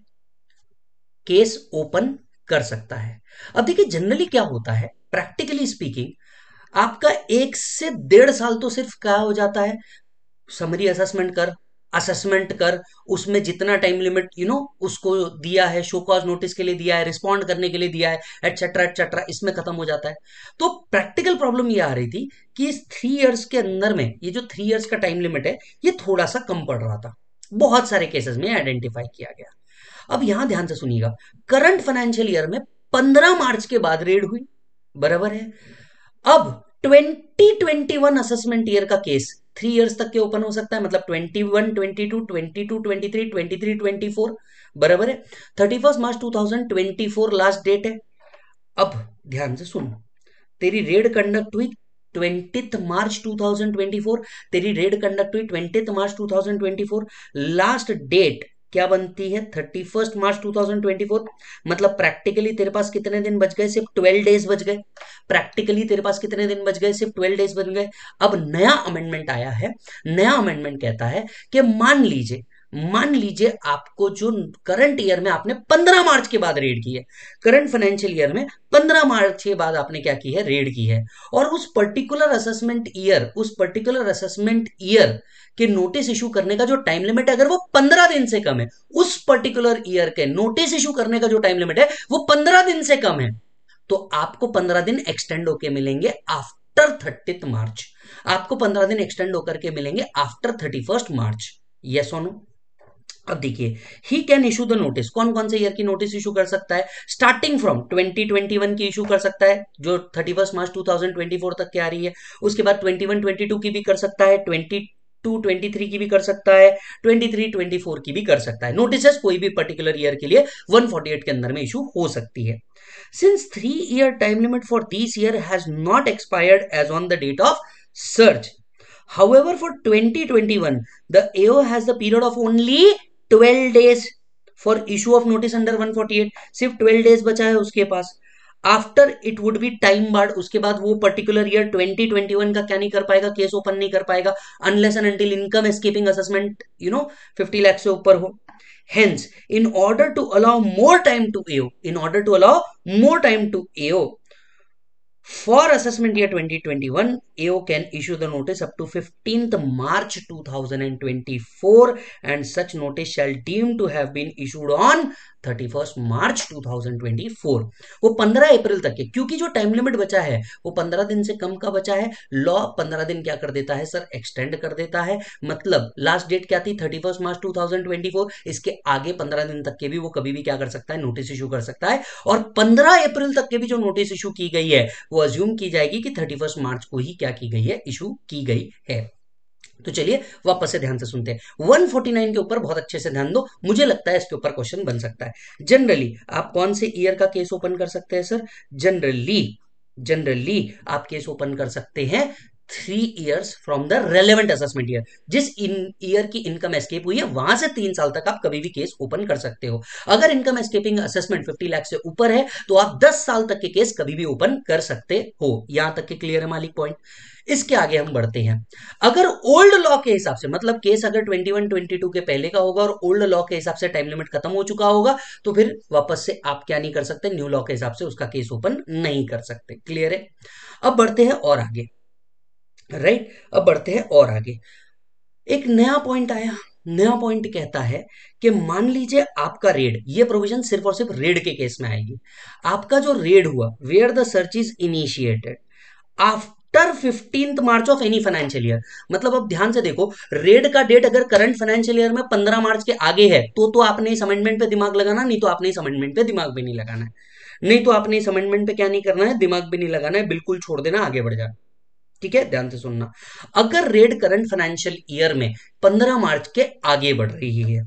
केस ओपन कर सकता है। अब देखिए जनरली क्या होता है, प्रैक्टिकली स्पीकिंग, आपका एक से डेढ़ साल तो सिर्फ क्या हो जाता है, समरी असेसमेंट कर, असेसमेंट कर, उसमें जितना टाइम लिमिट यू नो उसको दिया है, शो कॉज नोटिस के लिए दिया है, रिस्पॉन्ड करने के लिए दिया है, एटसेट्रा एटसेट्रा, इसमें खत्म हो जाता है। तो प्रैक्टिकल प्रॉब्लम ये आ रही थी कि इस थ्री इयर्स के अंदर में ये जो थ्री इयर्स का टाइम लिमिट है ये थोड़ा सा कम पड़ रहा था, बहुत सारे केसेस में आइडेंटिफाई किया गया। अब यहां ध्यान से सुनिएगा, करंट फाइनेंशियल ईयर में पंद्रह मार्च के बाद रेड हुई, बराबर है। अब twenty twenty one assessment year का केस थ्री इयर्स तक के ओपन हो सकता है, मतलब twenty one twenty two twenty two twenty three twenty three twenty four, बराबर है। Thirty first March two thousand twenty four last date है। अब ध्यान से सुन, तेरी रेड कंडक्ट हुई twenty March two thousand twenty four, तेरी रेड कंडक्ट हुई twenty March two thousand twenty four, last date क्या बनती है thirty first March two thousand twenty four. मतलब प्रैक्टिकली तेरे पास कितने दिन बच गए, सिर्फ ट्वेल्व डेज बच गए। प्रैक्टिकली तेरे पास कितने दिन बच गए, सिर्फ ट्वेल्व डेज बच गए। अब नया अमेंडमेंट आया है, नया अमेंडमेंट कहता है कि मान लीजिए मान लीजिए आपको जो करंट ईयर में आपने पंद्रह मार्च के बाद रेड की है, करंट फाइनेंशियल ईयर में पंद्रह मार्च के बाद आपने क्या की है, रेड की है, और उस पर्टिकुलर असेसमेंट ईयर उस पर्टिकुलर असेसमेंट ईयर के नोटिस इशू करने का जो टाइम लिमिट है अगर वो पंद्रह दिन से कम है, उस पर्टिकुलर ईयर के नोटिस इशू करने का जो टाइम लिमिट है वो पंद्रह दिन से कम है, तो आपको पंद्रह दिन एक्सटेंड होके मिलेंगे आफ्टर थर्टीथ मार्च। आपको पंद्रह दिन एक्सटेंड होकर के मिलेंगे after thirty first March. Yes और नो। अब देखिए, he can issue the notice, कौन कौन से ईयर की नोटिस इशू कर सकता है, starting from twenty twenty one की इशू कर सकता है जो thirty first March two thousand twenty four तक की आ रही है, उसके बाद ट्वेंटी वन ट्वेंटी टू की भी कर सकता है, ट्वेंटी टू ट्वेंटी थ्री की भी कर सकता है, ट्वेंटी थ्री ट्वेंटी फोर की भी कर सकता है। नोटिस कोई भी पर्टिकुलर ईयर के लिए वन फोर्टी एट के अंदर में इशू हो सकती है। Since three year time limit for this year has not expired as on the date of search, however for twenty twenty-one the A O has the period of only twelve days for issue of notice under one forty eight, सिर्फ twelve days बचा है उसके पास। After it would be time barred, उसके बाद वो particular year twenty twenty one का क्या नहीं कर पाएगा, केस ओपन नहीं कर पाएगा unless and until income escaping assessment you know fifty lakh से ऊपर हो। Hence, in order to allow more time to A O, in order to allow more time to A O, for assessment year twenty twenty-one, A O can issue the notice up to fifteenth March two thousand twenty-four, and such notice shall deem to have been issued on thirty first March two thousand twenty four. वो पंद्रह अप्रैल तक के, क्योंकि जो time limit बचा है वो पंद्रह दिन से कम का बचा है, लॉ पंद्रह दिन क्या कर देता है सर, एक्सटेंड कर देता है। मतलब लास्ट डेट क्या थी thirty first March two thousand twenty four, इसके आगे पंद्रह दिन तक के भी वो कभी भी क्या कर सकता है, नोटिस इशू कर सकता है। और पंद्रह अप्रैल तक के भी जो नोटिस इशू की गई है वो अज्यूम की जाएगी कि थर्टी फर्स्ट मार्च को ही क्या की गई है, इशू की गई है। तो चलिए वापस से ध्यान से सुनते हैं। वन फोर्टी नाइन के ऊपर बहुत अच्छे से ध्यान दो, मुझे लगता है इसके ऊपर क्वेश्चन बन सकता है। जनरली आप कौन से ईयर का केस ओपन कर सकते हैं सर, जनरली जनरली आप केस ओपन कर सकते हैं three years from the relevant assessment year, जिस इन ईयर की इनकम एस्केप हुई है वहां से तीन साल तक आप कभी भी केस ओपन कर सकते हो। अगर income escaping assessment fifty lakh से ऊपर है तो आप दस साल तक के केस कभी भी ओपन कर सकते हो। यहां तक के क्लियर है मालिक पॉइंट। इसके आगे हम बढ़ते हैं। अगर ओल्ड लॉ के हिसाब से, मतलब केस अगर ट्वेंटी वन ट्वेंटी टू के पहले का होगा और ओल्ड लॉ के हिसाब से टाइम लिमिट खत्म हो चुका होगा, तो फिर वापस से आप क्या नहीं कर सकते, न्यू लॉ के हिसाब से उसका केस ओपन नहीं कर सकते। क्लियर है। अब बढ़ते हैं और आगे, राइट right? अब बढ़ते हैं और आगे। एक नया पॉइंट आया, नया पॉइंट कहता है कि मान लीजिए आपका रेड, ये प्रोविजन सिर्फ और सिर्फ रेड के केस में आएगी। आपका जो रेड हुआ, where the search is initiated after fifteenth March of any financial year, मतलब अब ध्यान से देखो, रेड का डेट अगर करंट फाइनेंशियल ईयर में पंद्रह मार्च के आगे है तो तो आपने इस अमेंडमेंट पे दिमाग लगाना, नहीं तो आपने इस अमेंडमेंट पे दिमाग भी नहीं लगाना है, नहीं तो आपने इस अमेंडमेंट पे क्या नहीं करना है, दिमाग भी नहीं लगाना है, बिल्कुल छोड़ देना, आगे बढ़ जाना। ठीक है, ध्यान से सुनना। अगर रेड करंट फाइनेंशियल ईयर में पंद्रह मार्च के आगे बढ़ रही है,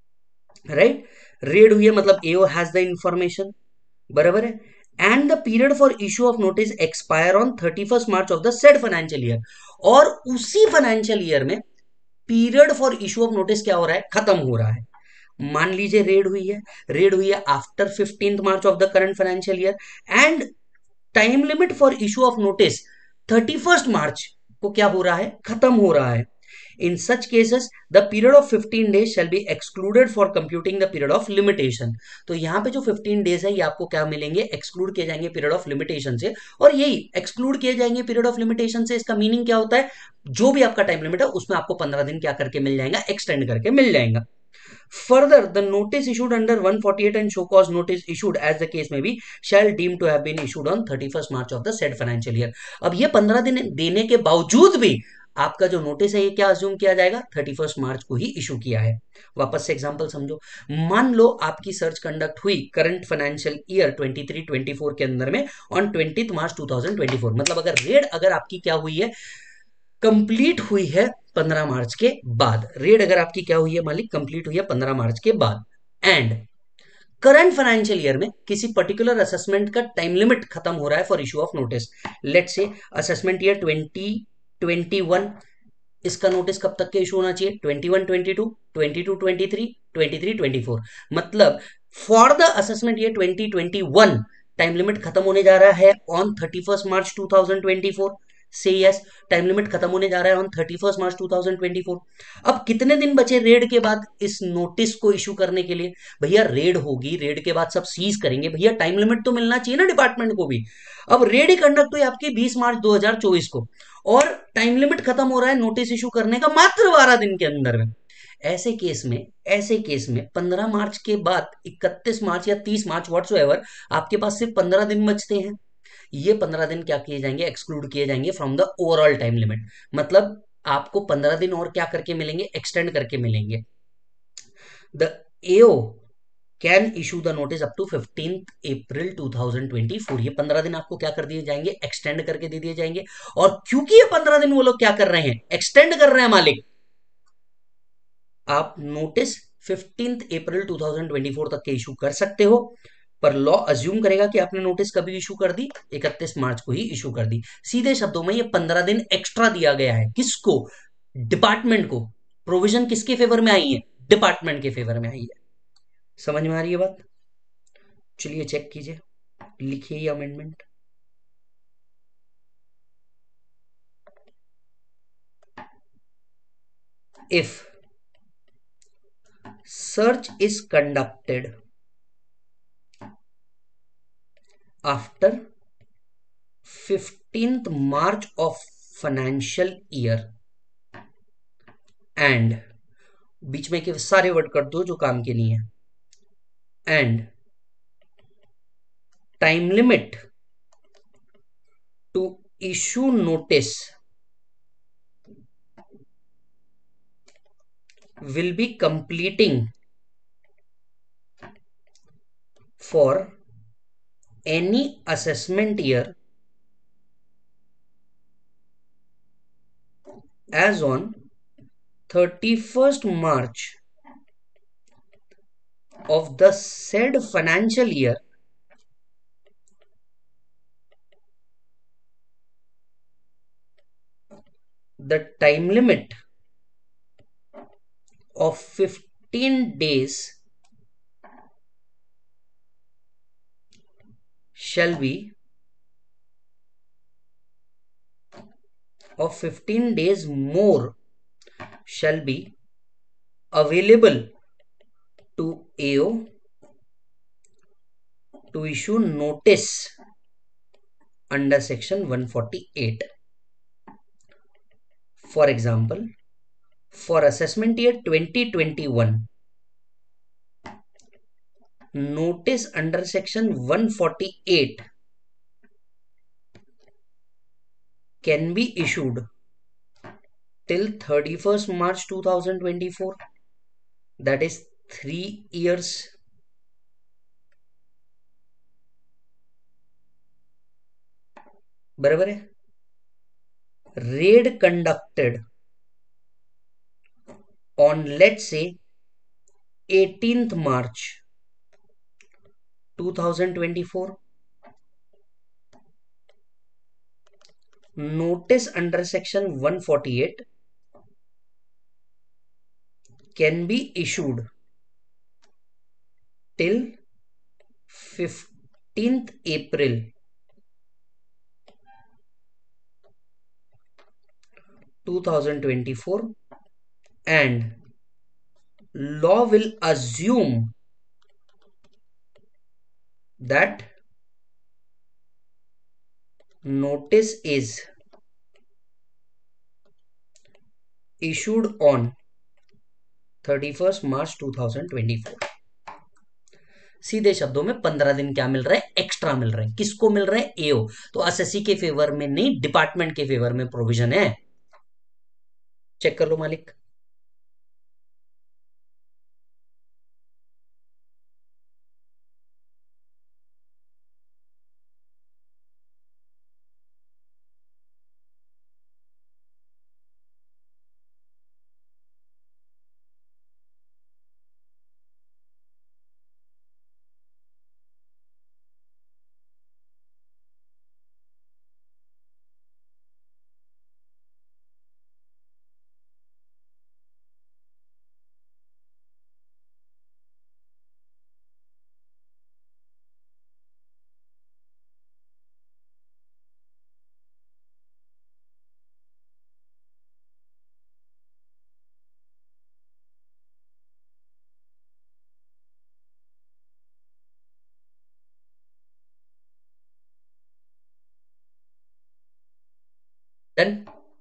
राइट, रेड हुई है मतलब एओ हैज द इंफॉर्मेशन, बराबर है, and the period for issue of notice expire on thirty first March of the said financial year, और उसी फाइनेंशियल ईयर में period for issue of notice क्या हो रहा है, खत्म हो रहा है। मान लीजिए रेड हुई है, रेड हुई है after fifteenth March of the current financial year, and time limit for issue of notice thirty first March को क्या हो रहा है, खत्म हो रहा है। In such cases the period of fifteen days shall be excluded for computing the period of limitation. तो यहां पे जो फिफ्टीन डेज है ये आपको क्या मिलेंगे, एक्सक्लूड किए जाएंगे पीरियड ऑफ लिमिटेशन से। और यही एक्सक्लूड किए जाएंगे पीरियड ऑफ लिमिटेशन से, इसका मीनिंग क्या होता है, जो भी आपका टाइम लिमिट है उसमें आपको पंद्रह दिन क्या करके मिल जाएगा, एक्सटेंड करके मिल जाएगा। Further, the notice issued under one forty-eight and show cause notice issued as the case may be shall deem to have been issued on thirty-first March of the said financial year। अब ये पंद्रह दिन देने के बावजूद भी आपका जो नोटिस है ये क्या अज्यूम किया जाएगा, थर्टी फर्स्ट मार्च को ही इशू किया है। वापस से एग्जांपल समझो, मान लो आपकी सर्च कंडक्ट हुई current financial year twenty three twenty four के अंदर में on twenty March two thousand twenty four, मतलब अगर रेड अगर आपकी क्या हुई है, कंप्लीट हुई है पंद्रह मार्च के बाद, रेड अगर आपकी क्या हुई है मालिक, कंप्लीट हुई है पंद्रह मार्च के बाद, एंड करंट फाइनेंशियल ईयर में किसी पर्टिकुलर असेसमेंट का टाइम लिमिट खत्म हो रहा है for issue of notice. Let's say assessment year twenty twenty one, इसका नोटिस कब तक के इशू होना चाहिए, twenty one twenty two, twenty two twenty three, twenty three twenty four, मतलब for the assessment year twenty twenty one time limit खत्म होने जा रहा है on thirty first March two thousand twenty four. से यस, टाइम लिमिट खत्म होने जा रहा है on thirty first March two thousand twenty four. अब कितने दिन बचे रेड के बाद इस नोटिस को इशू करने के लिए? भैया रेड होगी, रेड के बाद सब सीज करेंगे, भैया टाइम लिमिट तो मिलना चाहिए ना डिपार्टमेंट को भी। अब रेड ही कंडक्ट हुई आपकी बीस मार्च दो हज़ार चौबीस को, और टाइम लिमिट खत्म हो रहा है नोटिस इशू करने का मात्र बारह दिन के अंदर में। ऐसे केस में ऐसे केस में पंद्रह मार्च के बाद इकतीस मार्च या तीस मार्च व्हाट्सोएवर आपके पास सिर्फ पंद्रह दिन बचते हैं। ये पंद्रह दिन क्या किए जाएंगे? एक्सक्लूड किए जाएंगे from the overall time limit. मतलब आपको पंद्रह दिन और क्या करके मिलेंगे? एक्सटेंड करके मिलेंगे। The AO can issue the notice up to fifteenth April two thousand twenty four. ये पंद्रह दिन आपको क्या कर दिए जाएंगे? एक्सटेंड करके दे दिए जाएंगे। और क्योंकि ये पंद्रह दिन वो लोग क्या कर रहे हैं? एक्सटेंड कर रहे हैं मालिक, आप notice fifteenth April two thousand twenty four तक के इशू कर सकते हो, पर लॉ अज्यूम करेगा कि आपने नोटिस कभी इशू कर दी? इकतीस मार्च को ही इशू कर दी। सीधे शब्दों में ये पंद्रह दिन एक्स्ट्रा दिया गया है। किसको? डिपार्टमेंट को। प्रोविजन किसके फेवर में आई है? डिपार्टमेंट के फेवर में आई है। समझ में आ रही है बात? चलिए चेक कीजिए, लिखिए ये amendment. If search is conducted after fifteenth March of financial year and बीच में के सारे वर्ड कर दो जो काम के नहीं है, and time limit to issue notice will be completing for any assessment year as on thirty-first March of the said financial year the time limit of fifteen days shall be of fifteen days more shall be available to A O to issue notice under section one forty-eight. For example, for assessment year twenty twenty-one, notice under section one forty-eight can be issued till thirty-first March two thousand twenty-four, that is three years. बराबर है? raid conducted on, let's say, eighteenth March two thousand twenty-four, notice under section one forty-eight can be issued till fifteenth April two thousand twenty-four, and law will assume that notice is issued on thirty-first March two thousand twenty-four. सीधे शब्दों में पंद्रह दिन क्या मिल रहा है? Extra मिल रहा है। किसको मिल रहा है? एओ। तो एसएससी के फेवर में नहीं, डिपार्टमेंट के फेवर में प्रोविजन है। चेक कर लो मालिक। डन।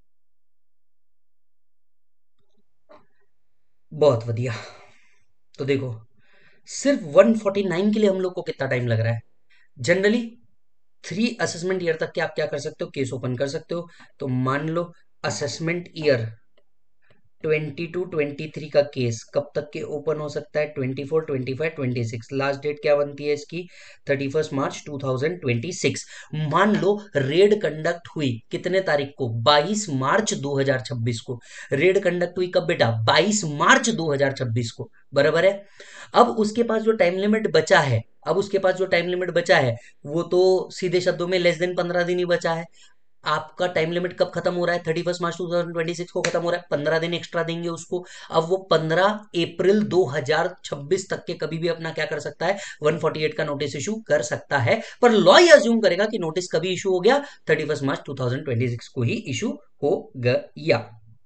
बहुत बढ़िया। तो देखो, सिर्फ वन फोर्टी नाइन के लिए हम लोग को कितना टाइम लग रहा है? जनरली थ्री असेसमेंट ईयर तक के आप क्या कर सकते हो, केस ओपन कर सकते हो। तो मान लो assessment year twenty two twenty three का केस कब तक के ओपन हो सकता है? Twenty four, twenty five, twenty six. Last date क्या बनती है इसकी? Thirty first March two thousand twenty six. मान लो रेड कंडक्ट हुई कितने तारीख को? बाईस मार्च दो हज़ार छब्बीस को। रेड कंडक्ट हुई कब बेटा? बाईस मार्च दो हज़ार छब्बीस को। बराबर है। अब उसके पास जो टाइम लिमिट बचा है, अब उसके पास जो टाइम लिमिट बचा है वो तो सीधे शब्दों में लेस देन पंद्रह दिन ही बचा है। आपका टाइम लिमिट कब खत्म हो रहा है? Thirty first March two thousand twenty six को खत्म हो रहा है। पंद्रह दिन एक्स्ट्रा देंगे उसको। अब वो पंद्रह अप्रैल दो हज़ार छब्बीस तक के कभी भी अपना क्या कर सकता है? वन फोर्टी एट का नोटिस इशू कर सकता है। पर लॉ ये अज्यूम करेगा कि नोटिस कभी इशू हो गया? Thirty first March two thousand twenty six को ही इशू हो गया।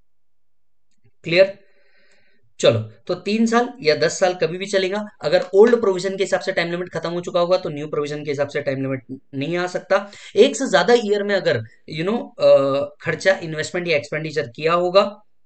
क्लियर? चलो, तो तीन साल या दस साल कभी भी चलेगा। अगर ओल्ड प्रोविजन के हिसाब से टाइम लिमिट खत्म हो चुका होगा तो न्यू प्रोविजन के हिसाब से टाइम लिमिट नहीं आ सकता। एक से ज्यादा ईयर में अगर यू नो खर्चा, इन्वेस्टमेंट या एक्सपेंडिचर किया होगा,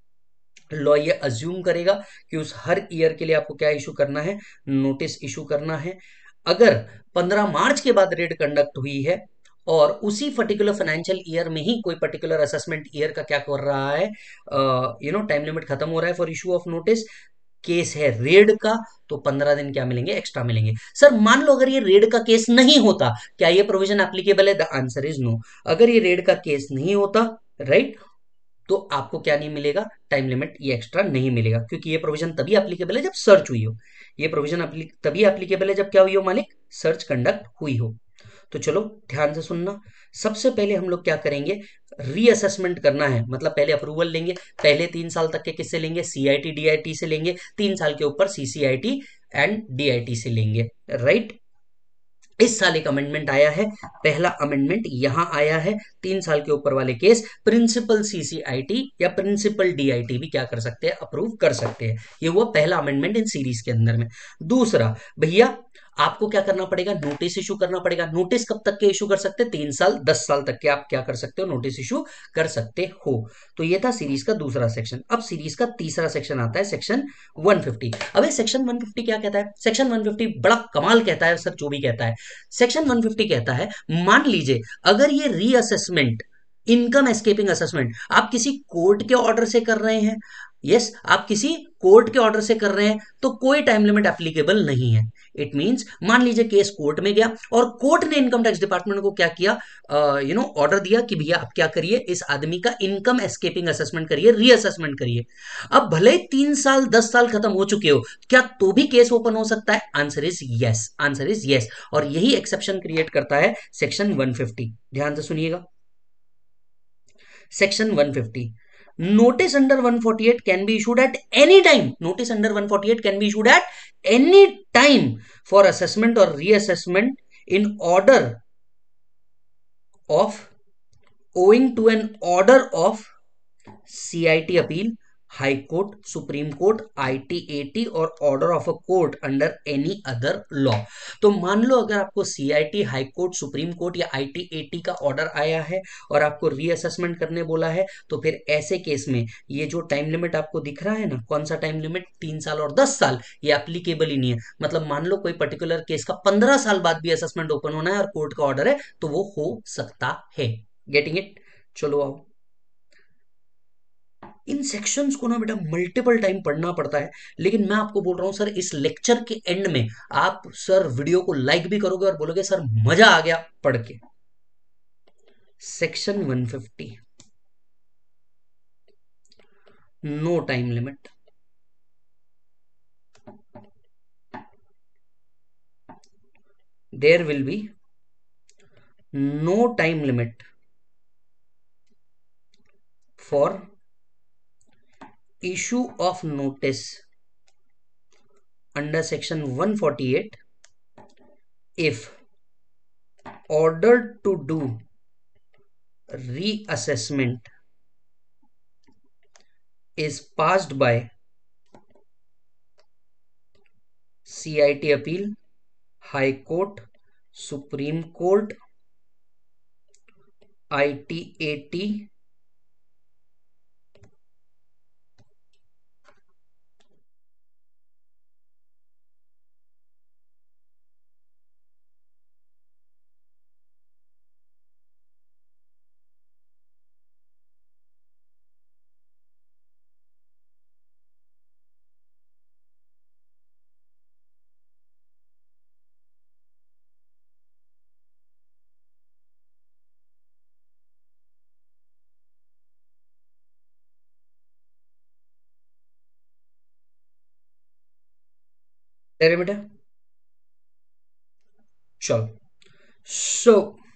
लॉ ये अज्यूम करेगा कि उस हर ईयर के लिए आपको क्या इशू करना है? नोटिस इशू करना है। अगर पंद्रह मार्च के बाद रेड कंडक्ट हुई है और उसी पर्टिकुलर फाइनेंशियल ईयर में ही कोई पर्टिकुलर असेसमेंट ईयर का क्या कर रहा है, यू नो टाइम लिमिट खत्म हो रहा है for issue of notice, case है रेड का, तो पंद्रह दिन क्या मिलेंगे? एक्स्ट्रा मिलेंगे। सर मान लो अगर ये रेड का केस नहीं होता, क्या ये प्रोविजन एप्लीकेबल है? The answer is no. अगर ये रेड का केस नहीं होता, राइट, तो आपको क्या नहीं मिलेगा? टाइम लिमिट ये एक्स्ट्रा नहीं मिलेगा, क्योंकि ये प्रोविजन तभी एप्लीकेबल है जब सर्च हुई हो। ये प्रोविजन तभी एप्लीकेबल है जब क्या हुई हो मालिक? सर्च कंडक्ट हुई हो। तो चलो ध्यान से सुनना। सबसे पहले हम लोग क्या करेंगे? रीअसेसमेंट करना है, मतलब पहले अप्रूवल लेंगे। पहले तीन साल तक के किससे लेंगे? सीआईटी डीआईटी से लेंगे। तीन साल के ऊपर सीसीआईटी एंड डीआईटी से लेंगे, राइट। इस साल एक अमेंडमेंट आया है, पहला अमेंडमेंट यहां आया है। तीन साल के ऊपर वाले केस प्रिंसिपल सीसीआईटी या प्रिंसिपल डीआईटी भी क्या कर सकते हैं? अप्रूव कर सकते हैं। ये हुआ पहला अमेंडमेंट इन सीरीज के अंदर में। दूसरा, भैया आपको क्या करना पड़ेगा? नोटिस इशू करना पड़ेगा। नोटिस कब तक के इशू कर सकते हैं? तीन साल, दस साल तक के आप क्या कर सकते हो? नोटिस इशू कर सकते हो। तो ये था सीरीज का दूसरा सेक्शन। अब सीरीज का तीसरा सेक्शन आता है, सेक्शन वन फिफ्टी। अब ये सेक्शन वन फिफ्टी क्या कहता है? सेक्शन वन फिफ्टी बड़ा कमाल कहता है सर, जो भी कहता है। सेक्शन वन फिफ्टी कहता है, मान लीजिए अगर ये रीअसेसमेंट, इनकम एस्केपिंग असेसमेंट आप किसी कोर्ट के ऑर्डर से कर रहे हैं, यस yes, आप किसी कोर्ट के ऑर्डर से कर रहे हैं, तो कोई टाइम लिमिट एप्लीकेबल नहीं है। इट मींस मान लीजिए केस कोर्ट में गया और कोर्ट ने इनकम टैक्स डिपार्टमेंट को क्या किया? यू नो ऑर्डर दिया कि भैया आप क्या करिए, इस आदमी का इनकम एस्केपिंग असेसमेंट करिए, रीअसेसमेंट करिए। अब भले ही तीन साल दस साल खत्म हो चुके हो, क्या तो भी केस ओपन हो सकता है? Answer is yes, answer is yes. और यही एक्सेप्शन क्रिएट करता है सेक्शन वन फिफ्टी। ध्यान से सुनिएगा, section one fifty, notice under one forty-eight can be issued at any time. Notice under one forty-eight can be issued at any time for assessment or reassessment in order of owing to an order of CIT appeal, high court, supreme court, ITAT और order of a court under any other law. तो मान लो अगर आपको CIT, high court, supreme court या ITAT का order आया है और आपको रीअसेसमेंट करने बोला है, तो फिर ऐसे केस में ये जो टाइम लिमिट आपको दिख रहा है ना, कौन सा टाइम लिमिट? तीन साल और दस साल, ये एप्लीकेबल ही नहीं है। मतलब मान लो कोई पर्टिकुलर केस का पंद्रह साल बाद भी असेसमेंट ओपन होना है और कोर्ट का ऑर्डर है, तो वो हो सकता है। Getting it? चलो आओ, इन सेक्शंस को ना बेटा मल्टीपल टाइम पढ़ना पड़ता है, लेकिन मैं आपको बोल रहा हूं सर, इस लेक्चर के एंड में आप सर वीडियो को लाइक भी करोगे और बोलोगे सर मजा आ गया पढ़ के। Section one fifty, no time limit. There will be no time limit for issue of notice under section one forty-eight if ordered to do reassessment is passed by C I T appeal, High Court, Supreme Court, I T A T दे रहे बेटा? चलो। सो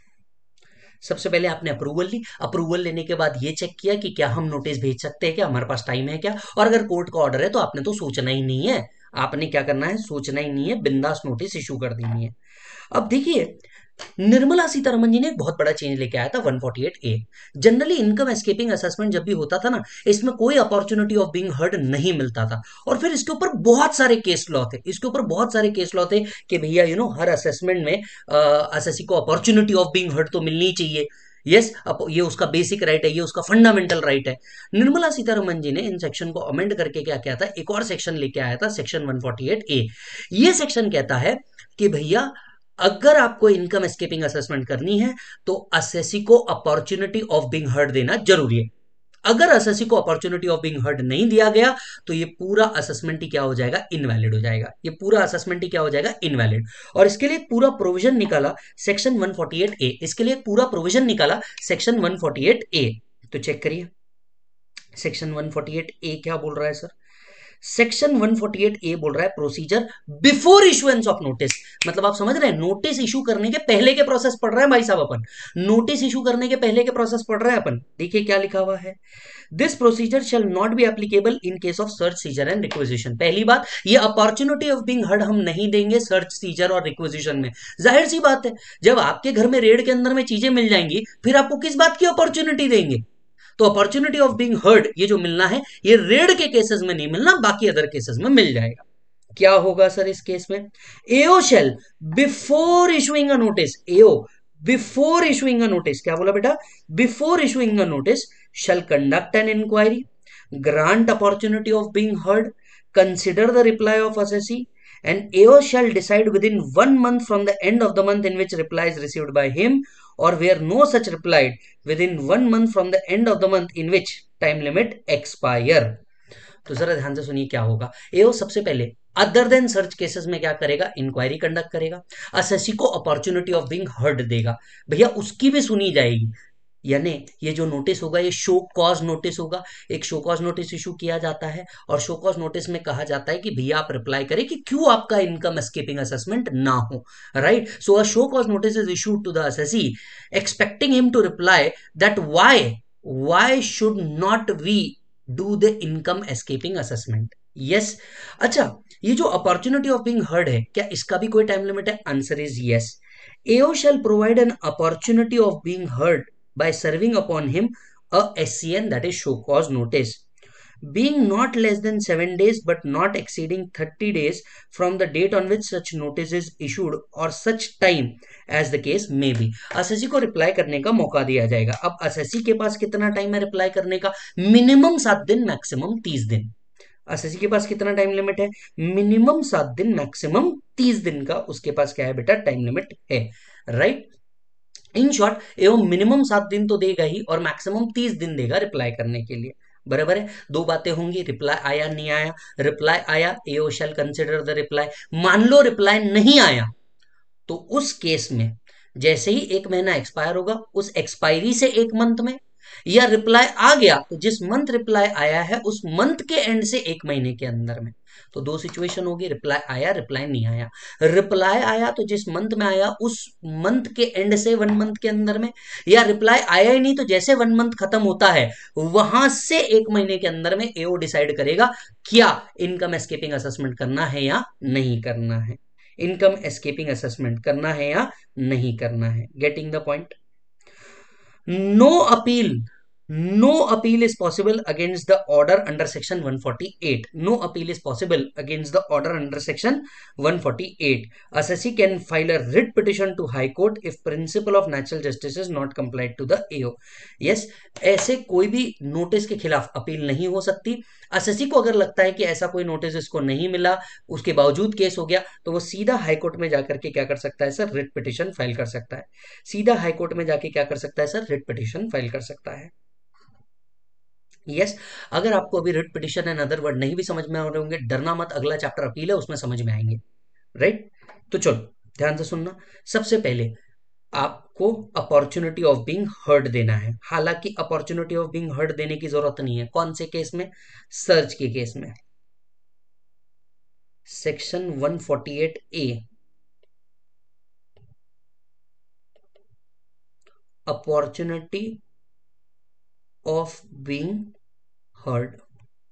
सबसे पहले आपने approval ली, approval लेने के बाद ये चेक किया कि क्या हम नोटिस भेज सकते हैं, क्या हमारे पास टाइम है क्या, और अगर कोर्ट का ऑर्डर है तो आपने तो सोचना ही नहीं है, आपने क्या करना है, सोचना ही नहीं है, बिंदास नोटिस इशू कर देनी है। अब देखिए, निर्मला सीतारमन जी ने एक बहुत बड़ा चेंज लेके आया था one forty eight A. Generally income escaping assessment जब भी होता था ना, इसमें कोई अपॉर्चुनिटी ऑफ बीइंग हर्ड नहीं मिलता था, और फिर इसके ऊपर बहुत सारे केस लॉ थे, इसके ऊपर बहुत सारे केस लॉ थे कि भैया यू नो हर असेसमेंट में असेसी को अपॉर्चुनिटी ऑफ बीइंग हर्ड तो मिलनी चाहिए। यस yes, ये उसका बेसिक राइट है, ये उसका फंडामेंटल राइट है। निर्मला सीतारमन जी ने इन सेक्शन को अमेंड करके क्या किया था, एक और सेक्शन लेके आया था, section one forty eight A. ये सेक्शन कहता है कि भैया अगर आपको इनकम एस्केपिंग असेसमेंट करनी है तो असेसी को अपॉर्चुनिटी ऑफ बीइंग हर्ड देना जरूरी है। अगर असेसी को अपॉर्चुनिटी ऑफ बीइंग हर्ड नहीं दिया गया तो ये पूरा असेसमेंट ही क्या हो जाएगा, इनवैलिड हो जाएगा, ये पूरा असेसमेंट ही क्या हो जाएगा, इनवैलिड। और इसके लिए एक पूरा प्रोविजन निकाला section one forty eight A, इसके लिए एक पूरा प्रोविजन निकाला section one forty eight A. तो चेक करिए section one forty eight A क्या बोल रहा है sir. Section one forty eight A बोल रहा है procedure before issuance of notice. मतलब आप समझ रहे हैं, नोटिस इशू करने के पहले के प्रोसेस पढ़ रहे हैं भाई साहब अपन, नोटिस इशू करने के पहले के प्रोसेस पढ़ रहे हैं अपन। देखिए क्या लिखा हुआ है, this procedure shall not be applicable in case of search seizure and requisition. पहली बात, ये अपॉर्चुनिटी ऑफ बीइंग हर्ड हम नहीं देंगे सर्च सीजर और रिक्वेजिशन में। जाहिर सी बात है, जब आपके घर में रेड के अंदर में चीजें मिल जाएंगी फिर आपको किस बात की अपॉर्चुनिटी देंगे। तो अपॉर्चुनिटी ऑफ बीइंग हर्ड ये जो मिलना है ये रेड के केसेस में नहीं मिलना, बाकी अदर केसेस में मिल जाएगा। क्या होगा सर इस केस में, AO shall before issuing a notice, AO before issuing a notice, क्या बोला बेटा, before issuing a notice shall conduct an inquiry, grant opportunity of being heard, consider the reply of assessee, and A O shall decide within one month from the end of the month in which reply is received by him, or where no such replied within one month from the end of the month in which time limit expire। तो जरा ध्यान से सुनिए क्या होगा। एओ सबसे पहले other than search cases में क्या करेगा, इंक्वायरी कंडक्ट करेगा, असेसी को अपॉर्चुनिटी ऑफ बीइंग हर्ड देगा, भैया उसकी भी सुनी जाएगी। यानी ये जो नोटिस होगा ये शो कॉज नोटिस होगा, एक शो कॉज नोटिस इशू किया जाता है, और शो कॉज नोटिस में कहा जाता है कि भैया आप रिप्लाई करें कि क्यों आपका इनकम एस्केपिंग असेसमेंट ना हो, right. So a show cause notice is issued to the assessee expecting him to reply that why why should not we do the income escaping assessment. Yes. अच्छा, ये जो opportunity of being heard है, क्या इसका भी कोई time limit है, answer is yes. AO shall provide an opportunity of being heard by serving upon him a S C N, that is show cause notice, being not less than seven days but not exceeding thirty days from the date on which such notice is issued or such time as the case may be। Assessee को reply करने का मौका दिया जाएगा। अब assessee के पास कितना time है रिप्लाई करने का, मिनिमम सात दिन, मैक्सिमम तीस दिन। असेसी के पास कितना टाइम लिमिट है, मिनिमम सात दिन, मैक्सिमम तीस दिन का उसके पास क्या है बेटा, टाइम लिमिट है, राइट। इन शॉर्ट एवं मिनिमम सात दिन तो देगा ही और मैक्सिमम तीस दिन देगा रिप्लाई करने के लिए। बराबर है, दो बातें होंगी, रिप्लाई आया नहीं आया। रिप्लाई आया, AO shall consider the reply. मान लो रिप्लाई नहीं आया तो उस केस में जैसे ही एक महीना एक्सपायर होगा, उस एक्सपायरी से एक मंथ में, या रिप्लाई आ गया तो जिस मंथ रिप्लाई आया है उस मंथ के एंड से एक महीने के अंदर में। तो दो सिचुएशन होगी, रिप्लाई आया, रिप्लाई नहीं आया। रिप्लाई आया तो जिस मंथ में आया उस मंथ के एंड से वन मंथ के अंदर में, या रिप्लाई आया ही नहीं तो जैसे वन मंथ खत्म होता है वहां से एक महीने के अंदर में एओ डिसाइड करेगा क्या इनकम एस्केपिंग असेसमेंट करना है या नहीं करना है, इनकम एस्केपिंग असेसमेंट करना है या नहीं करना है। Getting the point. No appeal, no appeal is possible against the order under section one forty-eight। no appeal is possible against the order under section one forty-eight। assessee can file a writ petition to high court if principle of natural justice is not complied to the A O। yes, ऐसे कोई भी notice के खिलाफ appeal नहीं हो सकती। Assessee को अगर लगता है कि ऐसा कोई नोटिस इसको नहीं मिला, उसके बावजूद केस हो गया, तो वो सीधा हाई कोर्ट में जाकर के क्या कर सकता है सर, रिट पिटिशन फाइल कर सकता है। सीधा हाई कोर्ट में जाके क्या कर सकता है सर, रिट पिटिशन फाइल कर सकता है। यस yes, अगर आपको अभी writ petition and other word नहीं भी समझ में आ रहे होंगे, डरना मत, अगला चैप्टर अपील है उसमें समझ में आएंगे, राइट। तो चलो ध्यान से सुनना। सबसे पहले आपको अपॉर्चुनिटी ऑफ बीइंग हर्ड देना है, हालांकि अपॉर्चुनिटी ऑफ बीइंग हर्ड देने की जरूरत नहीं है, कौन से केस में, सर्च के केस में। Section one forty eight A opportunity of being heard.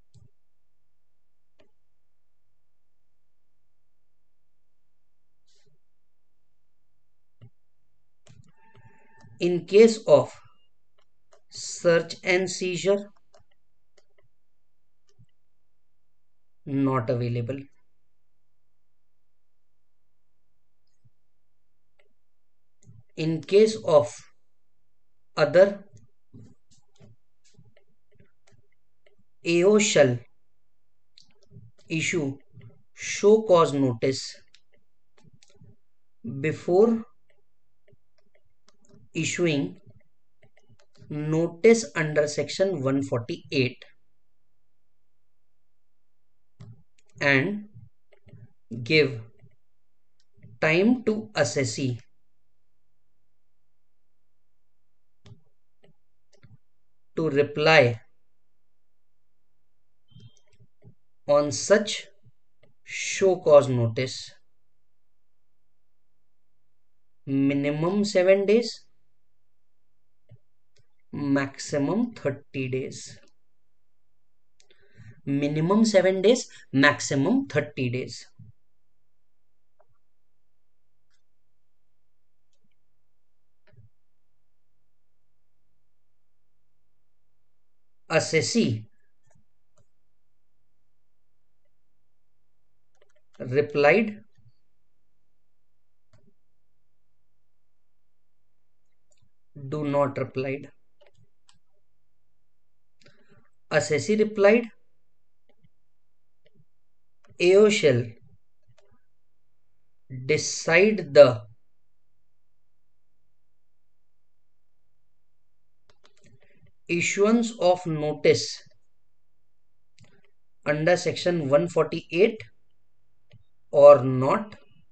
In case of search and seizure, not available. In case of other, A O shall issue show cause notice before issuing notice under section one forty-eight and give time to assessee to reply on such show cause notice. Minimum seven days, maximum thirty days. Minimum seven days, maximum thirty days. Assessee replied do not replied. Assessee replied A O shall decide the issuance of notice under section one forty-eight or not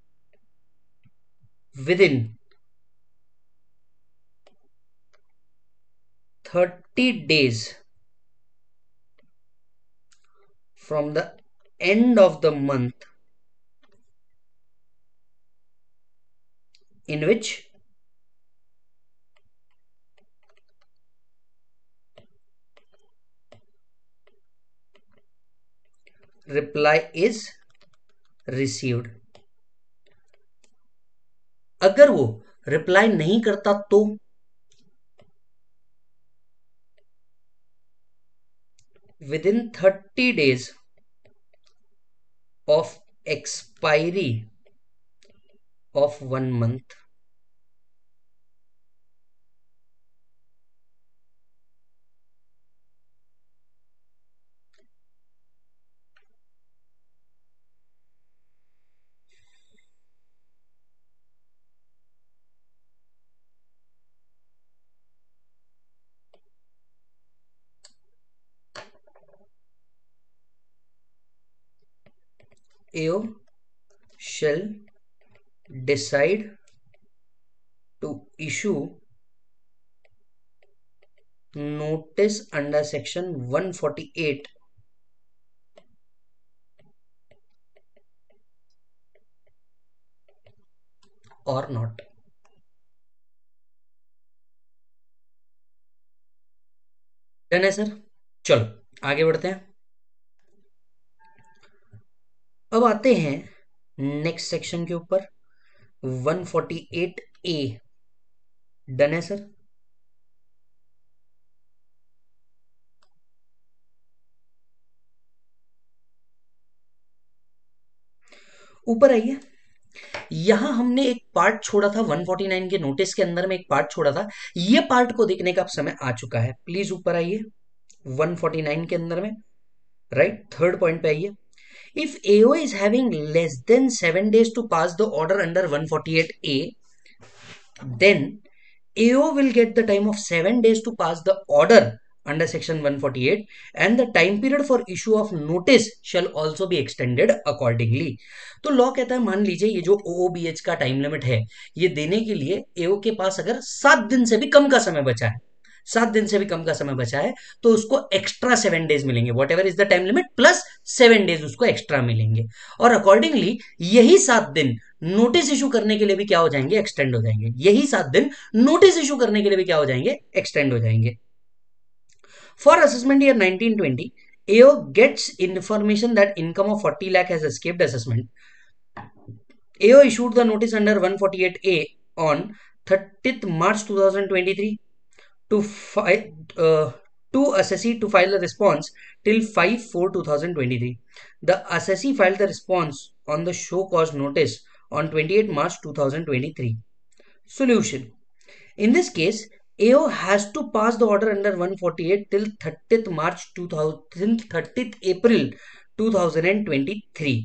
within thirty days from the end of the month in which reply is received. अगर वो reply नहीं करता तो within thirty days of expiry of one month. A O shall decide to issue notice under section one forty-eight or not. Done है sir. चलो आगे बढ़ते हैं। अब आते हैं नेक्स्ट सेक्शन के ऊपर one forty-eight A। डन है सर। ऊपर आइए। यहां हमने एक पार्ट छोड़ा था one forty-nine के नोटिस के अंदर में एक पार्ट छोड़ा था। ये पार्ट को देखने का अब समय आ चुका है। प्लीज ऊपर आइए one forty-nine के अंदर में, राइट, थर्ड पॉइंट पे आइए। If A O is having less than seven days to pass the order under one forty-eight A, then A O will get the time of seven days to pass the order under section one forty-eight and the time period for issue of notice shall also be extended accordingly। तो law कहता है, मान लीजिए ये जो O O B H का time limit है ये देने के लिए A O के पास अगर सात दिन से भी कम का समय बचा है, सात दिन से भी कम का समय बचा है तो उसको एक्स्ट्रा सेवन डेज मिलेंगे, whatever is the time limit plus seven days उसको एक्स्ट्रा मिलेंगे। और अकॉर्डिंगली यही सात दिन नोटिस इशू करने के लिए भी क्या हो जाएंगे, एक्सटेंड हो जाएंगे। यही सात दिन नोटिस इशू करने के लिए भी क्या हो जाएंगे, एक्सटेंड हो जाएंगे। For assessment year nineteen twenty, A O gets information that income of forty lakh has escaped assessment. A O issued the notice under one forty-eight A on thirtieth March twenty twenty-three to fi- uh, to assessee to file a response till five four twenty twenty-three. The assessee filed the response on the show cause notice on twenty-eighth March twenty twenty-three. Solution: in this case, A O has to pass the order under one forty-eight till thirtieth March two thousand thirtieth April twenty twenty-three.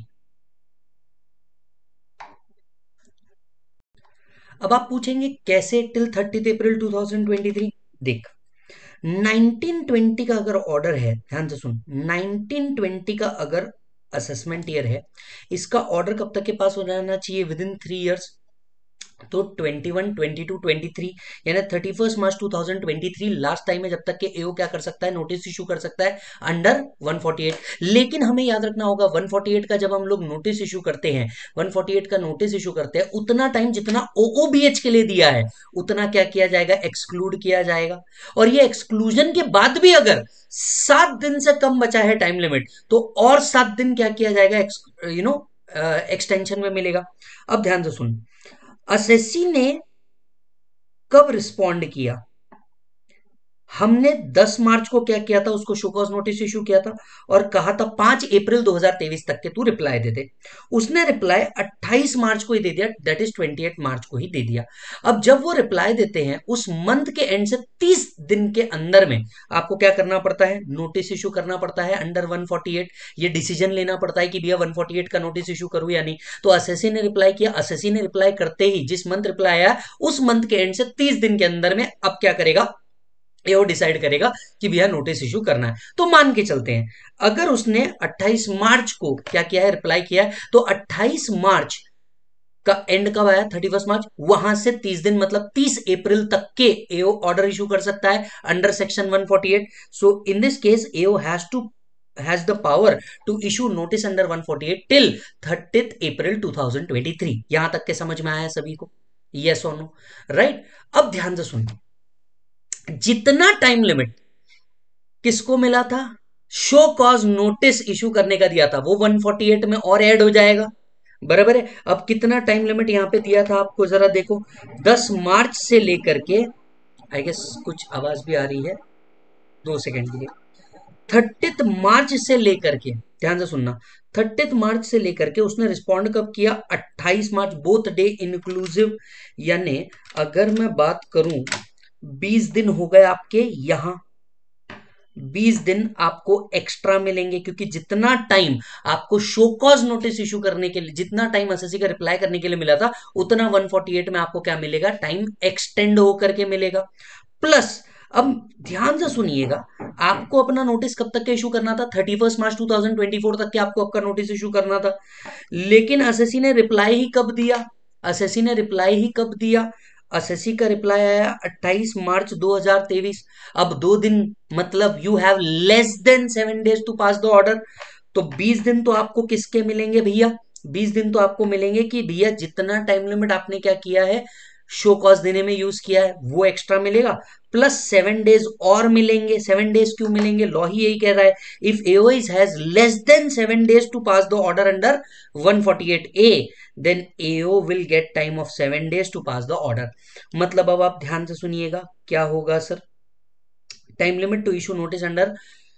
अब आप पूछेंगे कैसे till thirtieth April twenty twenty three? देख, nineteen twenty का अगर order है, ध्यान से सुन, नाइनटीन ट्वेंटी का अगर असेसमेंट ईयर है, इसका ऑर्डर कब तक के पास हो जाना चाहिए, विद इन थ्री इयर्स। तो twenty one, twenty two, twenty three यानी thirty first March two thousand twenty three last time है जब तक के एओ क्या कर सकता है, नोटिस इशू कर सकता है अंडर वन फोर्टी एट। लेकिन हमें याद रखना होगा वन फोर्टी एट का जब हम लोग नोटिस इशू करते हैं, वन फोर्टी एट का नोटिस इशू करते हैं, उतना टाइम जितना ओओबीएच के लिए दिया है उतना क्या किया जाएगा, एक्सक्लूड किया जाएगा। और ये एक्सक्लूजन के बाद भी अगर सात दिन से कम बचा है टाइम लिमिट तो और सात दिन क्या किया जाएगा, यू नो एक्सटेंशन में मिलेगा। अब ध्यान से सुन, असेसी ने कब रिस्पॉन्ड किया, हमने दस मार्च को क्या किया था, उसको शो कॉज नोटिस इशू किया था और कहा था पांच अप्रैल दो हज़ार तेईस तक के तू रिप्लाई दे दे। उसने रिप्लाई अट्ठाईस मार्च को ही दे दिया, दैट इज अट्ठाईस मार्च को ही दे दिया। अब जब वो रिप्लाई देते हैं उस मंथ के एंड से तीस दिन के अंदर में आपको क्या करना पड़ता है, नोटिस इशू करना पड़ता है अंडर वन फोर्टी एट। ये डिसीजन लेना पड़ता है कि भैया वन फोर्टी एट का नोटिस इशू करूं या नहीं। तो असेसी ने रिप्लाई किया, असेसी ने रिप्लाई करते ही जिस मंथ रिप्लाई आया उस मंथ के एंड से तीस दिन के अंदर में अब क्या करेगा, ये वो डिसाइड करेगा कि भैया नोटिस इशू करना है। तो मान के चलते हैं अगर उसने अट्ठाईस मार्च को क्या किया है, रिप्लाई किया है, तो अट्ठाईस मार्च का एंड कब आया, थर्टी फर्स्ट मार्च, वहां से तीस दिन मतलब तीस अप्रैल तक के एओ ऑर्डर इशू कर सकता है under section one forty eight. So in this case AO has to has the power to issue notice under one forty eight till thirtieth April twenty twenty three. यहां तक के समझ में आया सभी को, यस और नो, राइट। अब ध्यान से सुनिए, जितना टाइम लिमिट किसको मिला था, शो कॉज नोटिस इशू करने का दिया था, वो वन फोर्टी एट में और ऐड हो जाएगा, बराबर है। अब कितना टाइम लिमिट यहां पे दिया था आपको जरा देखो, दस मार्च से लेकर के, आई गेस कुछ आवाज भी आ रही है, दो सेकंड के लिए, थर्टिथ मार्च से लेकर के, ध्यान से सुनना, थर्टिथ मार्च से लेकर के उसने रिस्पॉन्ड कब किया, अट्ठाईस मार्च, बोथ डे इंक्लूसिव। यानी अगर मैं बात करूं बीस दिन हो गए आपके यहां, बीस दिन आपको एक्स्ट्रा मिलेंगे क्योंकि जितना टाइम आपको शो कॉज नोटिस इशू करने के लिए, जितना टाइम एसएससी का रिप्लाई करने के लिए मिला था उतना वन फोर्टी एट में आपको क्या मिलेगा, टाइम एक्सटेंड होकर के मिलेगा। प्लस अब ध्यान से सुनिएगा, आपको अपना नोटिस कब तक का इशू करना था, thirty first March two thousand twenty four तक के आपको आपका नोटिस इशू करना था। लेकिन एसएससी ने रिप्लाई ही कब दिया, एसएससी ने रिप्लाई ही कब दिया, एसएससी का रिप्लाई आया अट्ठाईस मार्च दो हज़ार तेईस। अब दो दिन मतलब you have less than seven days to pass the order. तो बीस दिन तो आपको किसके मिलेंगे भैया, बीस दिन तो आपको मिलेंगे कि भैया जितना टाइम लिमिट आपने क्या किया है, शो कॉज देने में यूज किया है वो एक्स्ट्रा मिलेगा, प्लस सेवन डेज और मिलेंगे। सेवन डेज क्यों मिलेंगे, लॉ ही यही कह रहा है, if AO is has less than seven days to pass the order under one forty eight A then AO will get time of seven days to pass the order. मतलब अब आप ध्यान से सुनिएगा क्या होगा sir, time limit to issue notice under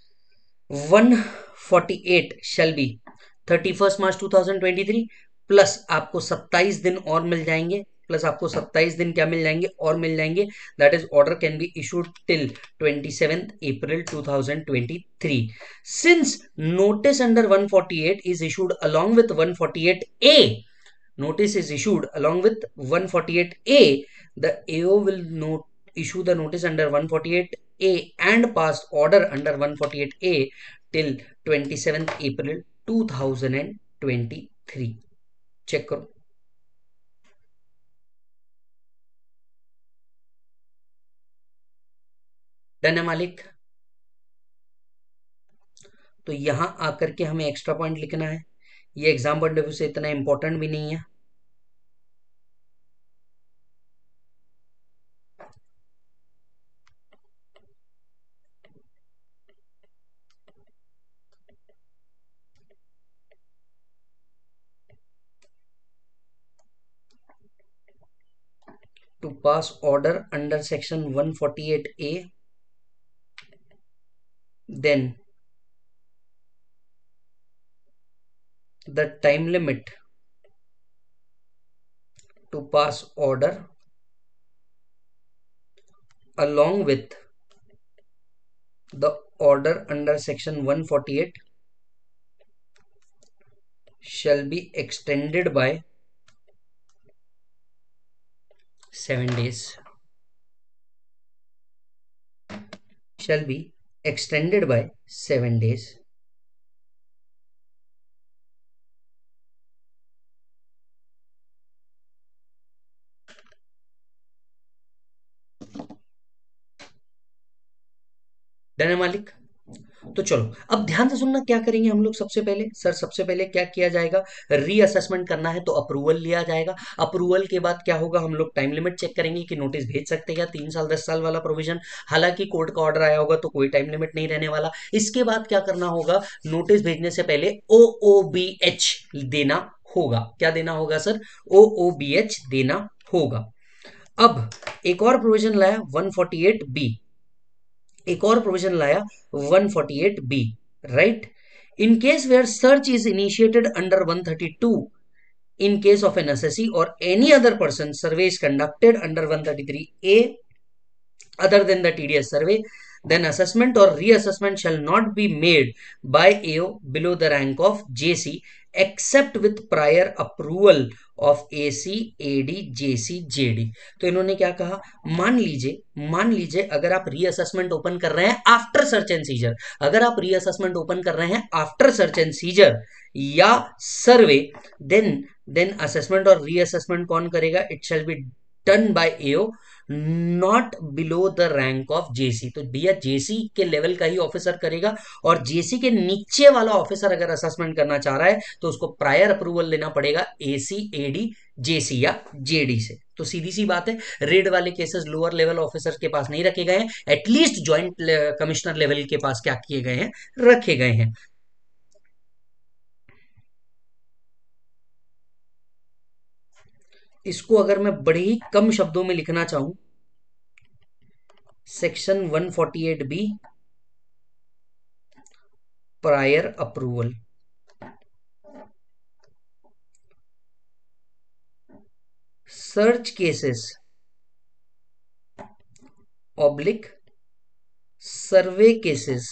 one forty eight shall be thirty first March two thousand twenty three, plus आपको सत्ताईस दिन और मिल जाएंगे, प्लस आपको सत्ताईस दिन क्या मिल जाएंगे और मिल जाएंगे, that is order can be issued till twenty seventh April two thousand twenty three. Since notice under one forty eight is issued along with one forty eight A, notice is issued along with one forty-eight A, the A O will not issue the notice under one forty-eight A and pass order under one forty-eight A till twenty-seventh April two thousand twenty-three। Check करो। Done है मालिक। तो यहां आकर के हमें extra point लिखना है। ये एग्जाम पॉइंट ऑफ व्यू से इतना इंपॉर्टेंट भी नहीं है। To pass order under section one forty-eight A, then the time limit to pass order along with the order under section one forty-eight shall be extended by seven days. Shall be extended by seven days. Done है मालिक। तो चलो अब ध्यान से सुनना, क्या करेंगे हम लोग सबसे पहले। सर सबसे पहले क्या किया जाएगा, रीअसेसमेंट करना है तो अप्रूवल लिया जाएगा। अप्रूवल के बाद क्या होगा, हम लोग टाइम लिमिट चेक करेंगे कि नोटिस भेज सकते हैं क्या, तीन साल दस साल वाला प्रोविजन। हालांकि कोर्ट का ऑर्डर आया होगा तो कोई टाइम लिमिट नहीं रहने वाला। इसके बाद क्या करना होगा, नोटिस भेजने से पहले ओ ओ बी एच देना होगा। क्या देना होगा sir, O O B H देना होगा। अब एक और प्रोविजन लाया वन फोर्टी एट बी, एक और प्रोविजन लाया one forty eight B, right. In case where search is initiated under one thirty two, in case of an assessee or any other person, survey is conducted under one thirty-three A other than the T D S survey, then assessment or reassessment shall not be made by A O below the rank of J C except with prior approval of A C, A D, J C, J D। तो इन्होंने क्या कहा, मान लीजिए मान लीजिए अगर आप रीअसेसमेंट ओपन कर रहे हैं आफ्टर सर्च एंड सीजर, अगर आप रीअसेसमेंट ओपन कर रहे हैं आफ्टर सर्च एंड सीजर या सर्वे, देन देन असेसमेंट और रीअसेसमेंट कौन करेगा, it shall be done by AO not below the rank of JC. तो भैया जेसी के लेवल का ही ऑफिसर करेगा, और जेसी के नीचे वाला ऑफिसर अगर असेसमेंट करना चाह रहा है तो उसको प्रायर अप्रूवल लेना पड़ेगा एसी, एडी, जेसी या जेडी से। तो सीधी सी बात है, रेड वाले केसेस लोअर लेवल ऑफिसर के पास नहीं रखे गए हैं, एटलीस्ट ज्वाइंट कमिश्नर लेवल के पास क्या किए गए हैं, रखे गए हैं। इसको अगर मैं बड़े ही कम शब्दों में लिखना चाहूं, section one forty eight B prior approval, search cases oblique survey cases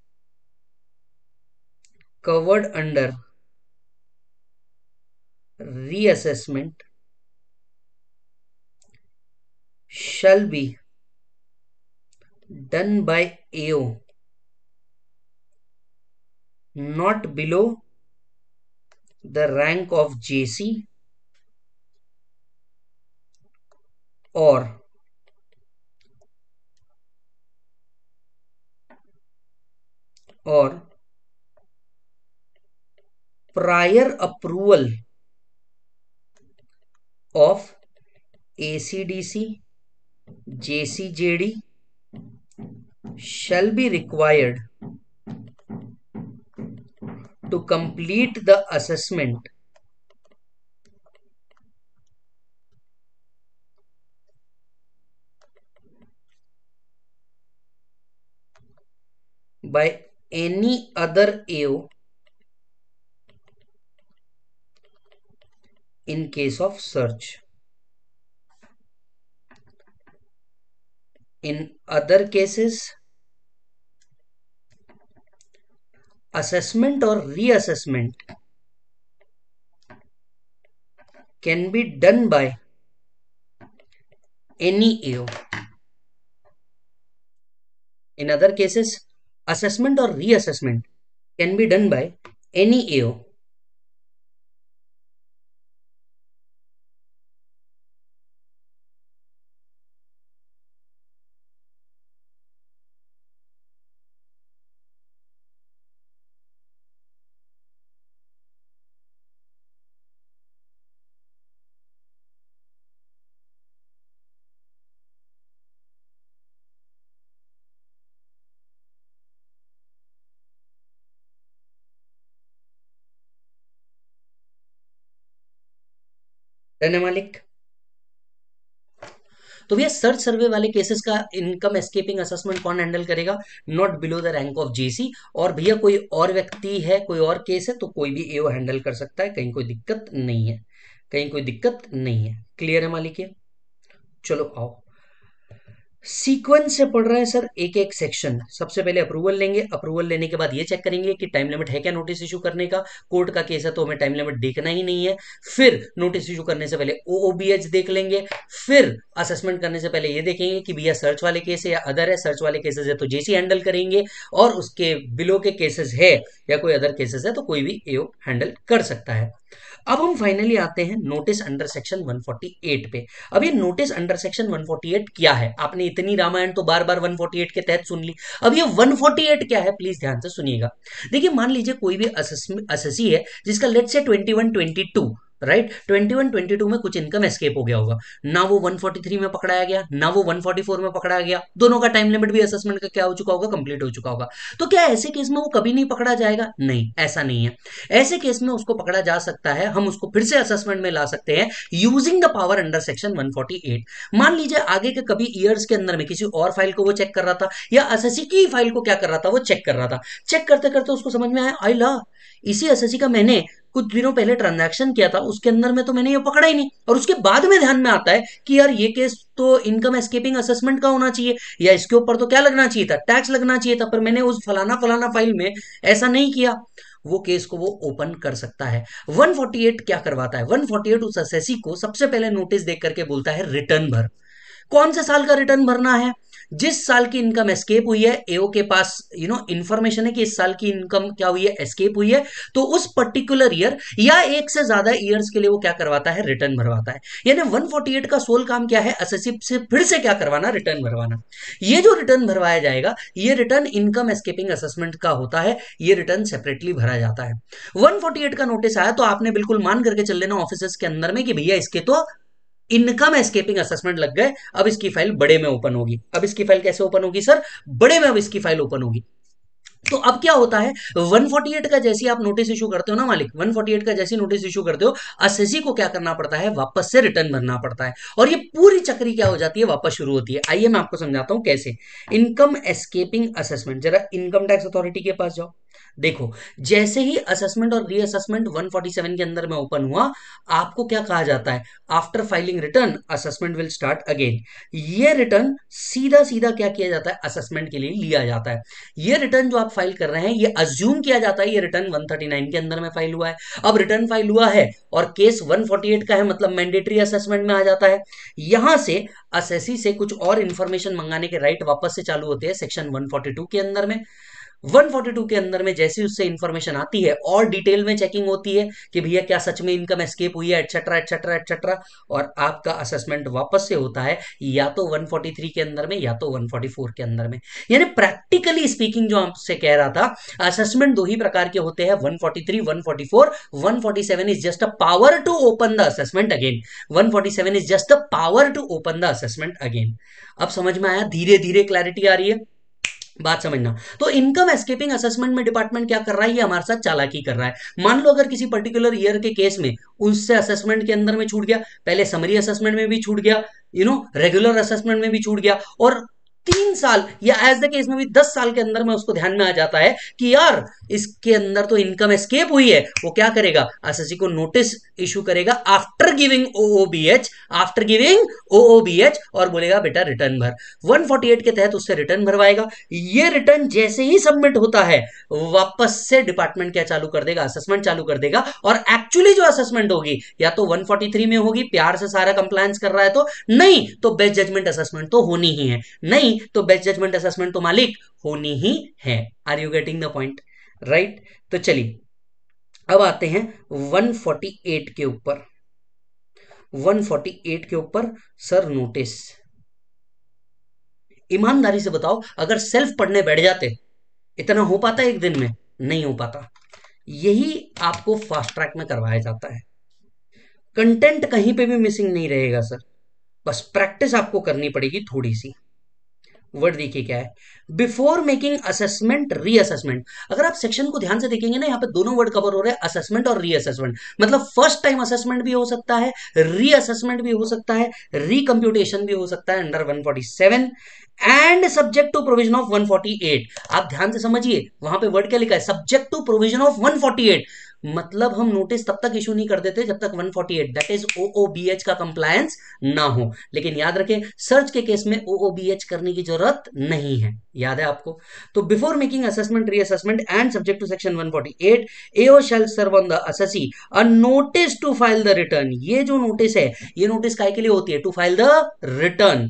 covered under reassessment shall be done by A O not below the rank of J C or or prior approval of A C D C, J C J D shall be required to complete the assessment by any other A O in case of search. In other cases, assessment or reassessment can be done by any A O. In other cases, assessment or reassessment can be done by any A O रहने मालिक। तो भैया search सर्वे वाले cases का income escaping assessment कौन handle करेगा? Not below the rank of JC. और भैया कोई और व्यक्ति है, कोई और केस है तो कोई भी एओ हैंडल कर सकता है, कहीं कोई दिक्कत नहीं है, कहीं कोई दिक्कत नहीं है। क्लियर है मालिक? ये चलो आओ, सीक्वेंस से पढ़ रहे हैं सर एक एक सेक्शन। सबसे पहले अप्रूवल लेंगे, अप्रूवल लेने के बाद ये चेक करेंगे कि टाइम लिमिट है क्या नोटिस इशू करने का। कोर्ट का केस है तो हमें टाइम लिमिट देखना ही नहीं है। फिर नोटिस इशू करने से पहले ओओबीएच देख लेंगे। फिर असेसमेंट करने से पहले ये देखेंगे कि भैया सर्च वाले केस है या अदर है। सर्च वाले केसेस है तो जेसी हैंडल करेंगे, और उसके बिलो के केसेस है या कोई अदर केसेस है तो कोई भी एओ हैंडल कर सकता है। अब हम फाइनली आते हैं notice under section one forty eight पे। अब ये notice under section one forty eight क्या है? आपने इतनी रामायण तो बार बार वन फोर्टी एट के तहत सुन ली, अब ये वन फोर्टी एट क्या है प्लीज ध्यान से सुनिएगा। देखिए मान लीजिए कोई भी असेसी है जिसका लेट से twenty one twenty two, right, twenty one twenty two में कुछ इनकम एस्केप हो गया होगा, ना वो वन फोर्टी थ्री में पकड़ाया गया ना वो वन फोर्टी फोर में पकड़ाया गया, दोनों का टाइम लिमिट भी असेसमेंट का क्या हो चुका होगा, कंप्लीट हो चुका होगा। तो क्या ऐसे केस में वो कभी नहीं पकड़ा जाएगा? नहीं, ऐसा नहीं है। ऐसे केस में उसको पकड़ा जा सकता है, हम उसको फिर से असेसमेंट में ला सकते हैं using the power under section one forty eight. मान लीजिए आगे के कभी ईयर्स के अंदर में किसी और फाइल को वो चेक कर रहा था, या एसएससी की फाइल को क्या कर रहा था, वो चेक कर रहा था। चेक करते करते उसको समझ में आया, आई ला, इसी एसएससी का मैंने कुछ दिनों पहले ट्रांजैक्शन किया था, उसके अंदर में तो मैंने ये पकड़ा ही नहीं। और उसके बाद में ध्यान में आता है कि यार ये केस तो इनकम एस्केपिंग असेसमेंट का होना चाहिए, या इसके ऊपर तो क्या लगना चाहिए था, टैक्स लगना चाहिए था, पर मैंने उस फलाना फलाना फाइल में ऐसा नहीं किया। वो केस को वो ओपन कर सकता है। वन फोर्टी एट क्या करवाता है? वन फोर्टी एट उस एसएससी को सबसे पहले नोटिस देख करके बोलता है रिटर्न भर। कौन से साल का रिटर्न भरना है? जिस साल की इनकम एस्केप हुई है, एओ के पास यू नो इंफॉर्मेशन है कि इस साल की इनकम क्या हुई है, एस्केप हुई है, तो उस पर्टिकुलर ईयर या एक से ज्यादा ईयर्स के लिए वो क्या करवाता है, रिटर्न भरवाता है। यानी वन फोर्टी एट का सोल काम क्या है, एसएससी से फिर से क्या करवाना, रिटर्न भरवाना। ये जो रिटर्न भरवाया जाएगा, ये रिटर्न इनकम एस्केपिंग असेसमेंट का होता है, ये रिटर्न सेपरेटली भरा जाता है। वन फोर्टी एट का नोटिस आया तो आपने बिल्कुल मान करके चल लेना ऑफिस के अंदर में कि भैया इसके तो इनकम एस्केपिंग असेसमेंट लग गए, अब इसकी फाइल बड़े में ओपन होगी। अब इसकी फाइल कैसे ओपन होगी सर? बड़े में अब इसकी फाइल ओपन होगी। तो अब क्या होता है, वन फोर्टी एट का जैसे आप नोटिस इशू करते हो ना मालिक, वन फोर्टी एट का जैसे नोटिस इशू करते हो, एसएससी को क्या करना पड़ता है, वापस से रिटर्न भरना पड़ता है। और ये पूरी चक्री क्या हो जाती है, वापस शुरू होती है। आइए मैं आपको समझाता हूं कैसे। इनकम एस्केपिंग असेसमेंट, जरा इनकम टैक्स अथॉरिटी के पास जाओ। देखो, जैसे ही असेसमेंट और रीअसेसमेंट वन फोर्टी सेवन के अंदर में ओपन हुआ, आपको क्या कहा जाता है, after filing return assessment will start again. ये रिटर्न सीधा सीधा क्या किया जाता है, असेसमेंट के लिए लिया जाता है। ये रिटर्न जो आप फाइल कर रहे हैं, ये अज्यूम किया जाता है ये रिटर्न वन थर्टी नाइन के अंदर में फाइल हुआ है। अब रिटर्न फाइल हुआ है और केस वन फोर्टी एट का है, मतलब मैंडेटरी असेसमेंट में आ जाता है। यहां से असेसी से कुछ और इंफॉर्मेशन मंगाने के राइट वापस से चालू होते हैं सेक्शन वन फोर्टी टू के अंदर में। वन फोर्टी टू के अंदर में जैसे उससे इंफॉर्मेशन आती है और डिटेल में चेकिंग होती है कि भैया क्या सच में इनकम एस्केप हुई है, एटसेट्रा एटसेट्रा एटसेट्रा, और आपका असेसमेंट वापस से होता है या तो वन फोर्टी थ्री के अंदर में या तो वन फोर्टी फोर के अंदर में। यानी प्रैक्टिकली स्पीकिंग जो आपसे कह रहा था, असेसमेंट दो ही प्रकार के होते हैं, one forty three, one forty four. One forty seven is just a power to open the assessment again. One forty seven is just a power to open the assessment again. अब समझ में आया? धीरे धीरे क्लैरिटी आ रही है, बात समझना। तो इनकम एस्केपिंग असेसमेंट में डिपार्टमेंट क्या कर रहा है, ये हमारे साथ चालाकी कर रहा है। मान लो अगर किसी पर्टिकुलर ईयर के केस में उससे असेसमेंट के अंदर में छूट गया, पहले समरी असेसमेंट में भी छूट गया, यू नो रेगुलर असेसमेंट में भी छूट गया, और तीन साल या एज द केस में भी दस साल के अंदर में उसको ध्यान में आ जाता है कि यार इसके अंदर तो इनकम एस्केप हुई है, वो क्या करेगा, एसएससी को नोटिस इशू करेगा after giving OOBH, after giving OOBH, और बोलेगा बेटा रिटर्न भर। वन फोर्टी एट के तहत उससे रिटर्न भरवाएगा। ये रिटर्न जैसे ही सबमिट होता है, वापस से डिपार्टमेंट क्या चालू कर देगा, असेसमेंट चालू कर देगा। और एक्चुअली जो असेसमेंट होगी या तो वन फोर्टी थ्री में होगी, प्यार से सारा कंप्लायंस कर रहा है तो, नहीं तो बेस्ट जजमेंट असेसमेंट तो होनी ही है, नहीं तो बेस्ट जजमेंट असेसमेंट तो मालिक होनी ही है। Are you getting the point, right? तो चलिए अब आते हैं वन फोर्टी एट के ऊपर। वन फोर्टी एट के ऊपर सर नोटिस, ईमानदारी से बताओ, अगर सेल्फ पढ़ने बैठ जाते इतना हो पाता एक दिन में? नहीं हो पाता। यही आपको फास्ट ट्रैक में करवाया जाता है। कंटेंट कहीं पे भी मिसिंग नहीं रहेगा सर, बस प्रैक्टिस आपको करनी पड़ेगी थोड़ी सी। वर्ड देखिए क्या है, बिफोर मेकिंग असेसमेंट रीअसेसमेंट। अगर आप सेक्शन को ध्यान से देखेंगे ना, यहाँ पे दोनों वर्ड कवर हो रहे हैं, असेसमेंट और रीअसेसमेंट। मतलब फर्स्ट टाइम असेसमेंट भी हो सकता है, रीअसेसमेंट भी हो सकता है, रिकम्प्यूटेशन भी हो सकता है under one forty seven and subject to provision of one forty eight. आप ध्यान से समझिए, वहां पे वर्ड क्या लिखा है, subject to provision of one forty eight. मतलब हम नोटिस तब तक इशू नहीं कर देते जब तक one forty eight that is OOBH का कंप्लायंस ना हो। लेकिन याद रखें, सर्च के केस में ओओबीएच करने की जरूरत नहीं है, याद है आपको। तो before making assessment reassessment and subject to section one forty eight, AO shall serve on the assessee a notice to file the return. ये जो नोटिस है, ये नोटिस काय के लिए होती है, to file the return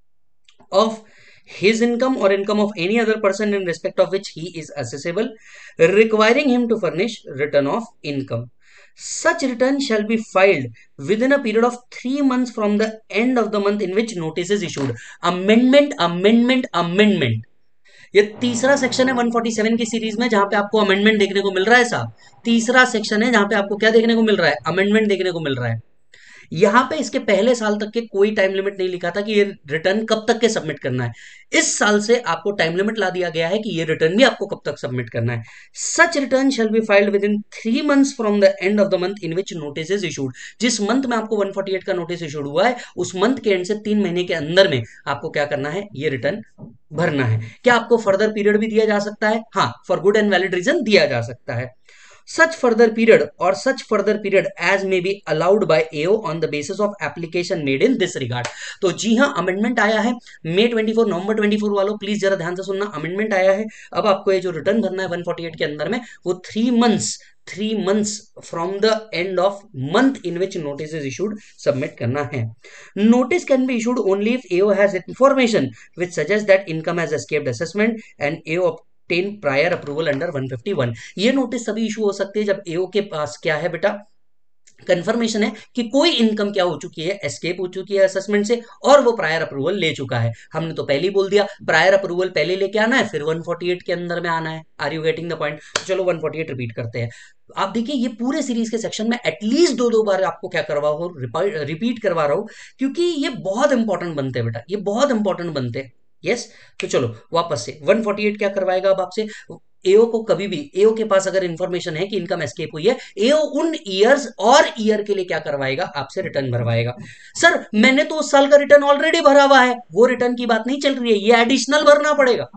of his income or income of any other person in respect of which he is assessable, requiring him to furnish return of income. Such return shall be filed within a period of three months from the end of the month in which notice is issued. Amendment, amendment, amendment. ये तीसरा section है one forty seven की series में जहां पे आपको amendment देखने को मिल रहा है साहब। तीसरा सेक्शन है जहां पे आपको क्या देखने को मिल रहा है, अमेंडमेंट देखने को मिल रहा है। यहां पे इसके पहले साल तक के कोई टाइम लिमिट नहीं लिखा था कि ये रिटर्न कब तक के सबमिट करना है। इस साल से आपको टाइम लिमिट ला दिया गया है कि ये रिटर्न भी आपको कब तक सबमिट करना है। Such return shall be filed within three months from the end of the month in which notice is issued. जिस मंथ में आपको वन फोर्टी एट का नोटिस इशूड हुआ है, उस मंथ के एंड से तीन महीने के अंदर में आपको क्या करना है, ये रिटर्न भरना है। क्या आपको फर्दर पीरियड भी दिया जा सकता है? हाँ, for good and valid reason दिया जा सकता है। Such further period or such further period as may be allowed by A O on the basis of application made in this regard। तो जी हाँ, अमेंडमेंट आया है May twenty four, November twenty four वालों please जरा ध्यान से सुनना, amendment आया है। अब आपको ये जो रिटर्न भरना है वन फोर्टी एट के अंदर में, वो three months three months from the end of month in which notice is issued submit करना है। Notice can be issued only if AO has information which suggest that income has escaped assessment and AO obtain prior approval under one fifty one. ये notice तभी issue हो सकती है जब एओ के पास क्या है बेटा, कंफर्मेशन है कि कोई इनकम क्या हो चुकी है, एस्केप हो चुकी है असेसमेंट से, और वो प्रायर अप्रूवल ले चुका है। हमने तो पहले ही बोल दिया, प्रायर अप्रूवल पहले लेके आना है, फिर वन फोर्टी एट के अंदर में आना है। Are you getting the point? चलो वन फोर्टी एट रिपीट करते हैं। आप देखिए, ये पूरे सीरीज के सेक्शन में एटलीस्ट दो दो बार आपको क्या करवा हो, रिपीट करवा रहा हूं, क्योंकि ये बहुत इंपॉर्टेंट बनते हैं बेटा, ये बहुत इंपॉर्टेंट बनते हैं। Yes yes? तो चलो वापस से वन फोर्टी एट क्या करवाएगा अब आपसे, एओ को कभी भी, एओ के पास अगर इंफॉर्मेशन है कि इनकम एस्केप हुई है, एओ उन ईयर्स और ईयर के लिए क्या करवाएगा, आपसे रिटर्न भरवाएगा। सर मैंने तो उस साल का रिटर्न ऑलरेडी भरा हुआ है, वो रिटर्न की बात नहीं चल रही है, ये एडिशनल भरना पड़ेगा,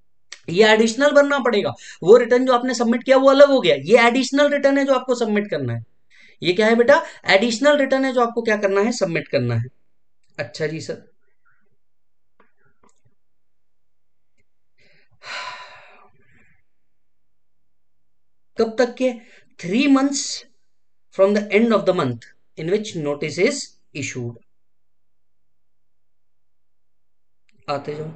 ये एडिशनल भरना पड़ेगा। वो रिटर्न जो आपने सबमिट किया वो अलग हो गया, ये एडिशनल रिटर्न है जो आपको सबमिट करना है। ये क्या है बेटा, एडिशनल रिटर्न है जो आपको क्या करना है, सबमिट करना है। अच्छा जी सर, कब तक के, three months from the end of the month in which notice is issued. आते जाओ,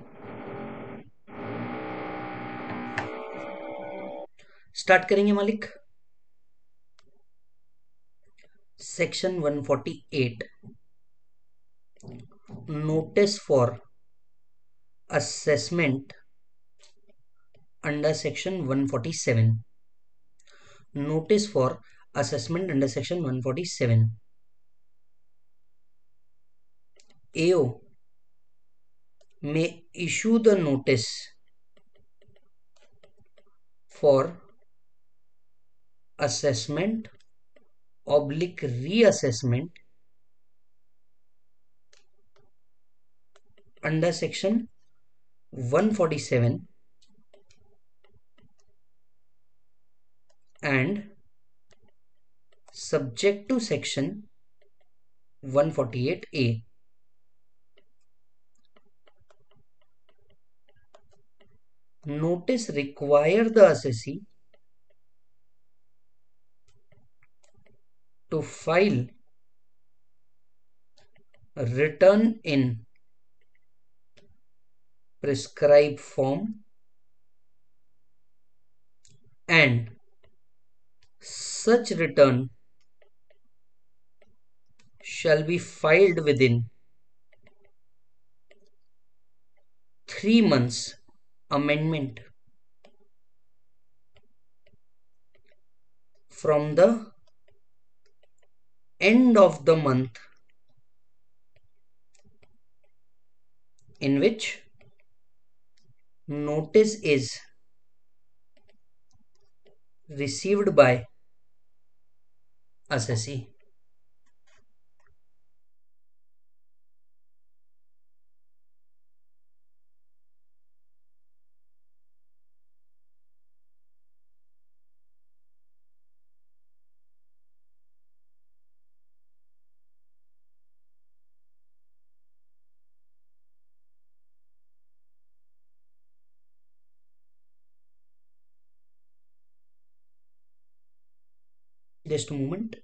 स्टार्ट करेंगे मालिक। Section one forty eight, notice for assessment under section one forty seven, notice for assessment under section one forty seven. AO may issue the notice for assessment oblique reassessment under section one forty-seven and subject to section one forty-eight A। Notice require the assessee to file return in prescribed form and such return shall be filed within three months amendment from the end of the month in which notice is received by assessee. Just a moment.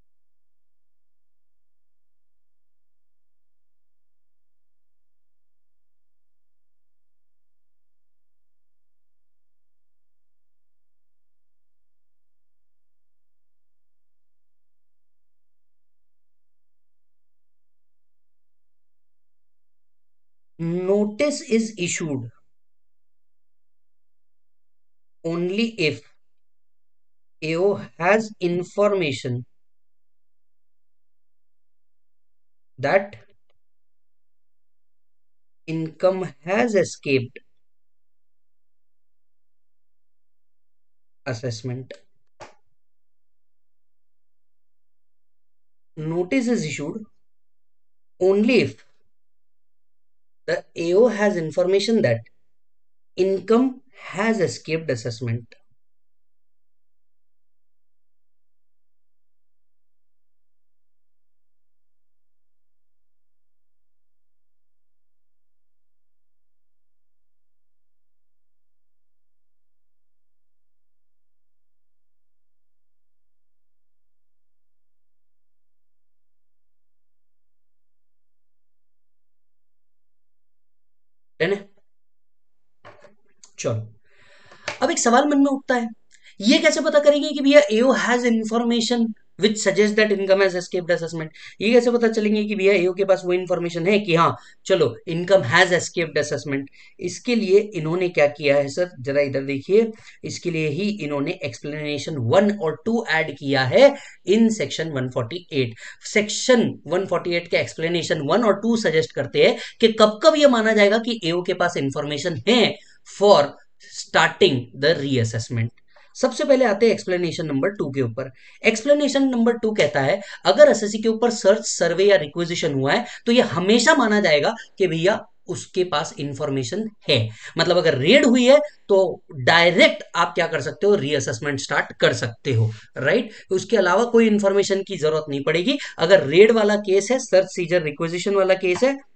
Notice is issued only if A O has information that income has escaped assessment. Notice is issued only if the A O has information that income has escaped assessment. है ना? चलो, अब एक सवाल मन में उठता है, ये कैसे पता करेंगे कि भैया AO has information which suggest that income has escaped assessment? ये कैसे पता चलेंगे कि भैया एओ के पास वो इंफॉर्मेशन है कि हाँ चलो इनकम हैज एस्केप्ड असेसमेंट? इसके लिए इन्होंने क्या किया है सर, जरा इधर देखिए, इसके लिए ही इन्होंने एक्सप्लेनेशन वन और टू ऐड किया है in section one forty eight. Section one forty eight के एक्सप्लेनेशन वन और टू सजेस्ट करते हैं कि कब कब ये माना जाएगा कि एओ के पास इंफॉर्मेशन है फॉर स्टार्टिंग द रीअसेसमेंट। सबसे पहले आते हैं एक्सप्लेनेशन नंबर टू के ऊपर। एक्सप्लेनेशन नंबर टू कहता है अगर एसएससी के ऊपर सर्च, सर्वे या रिक्वेजिशन हुआ है तो यह हमेशा माना जाएगा कि भैया उसके पास इंफॉर्मेशन है। मतलब अगर रेड हुई है तो डायरेक्ट आप क्या कर सकते हो, रीअसेसमेंट स्टार्ट कर सकते हो, राइट। उसके अलावा कोई इंफॉर्मेशन की जरूरत नहीं पड़ेगी। अगर रेड वाला केस है, सर्च सीजर रिक्वेजिशन वाला केस है,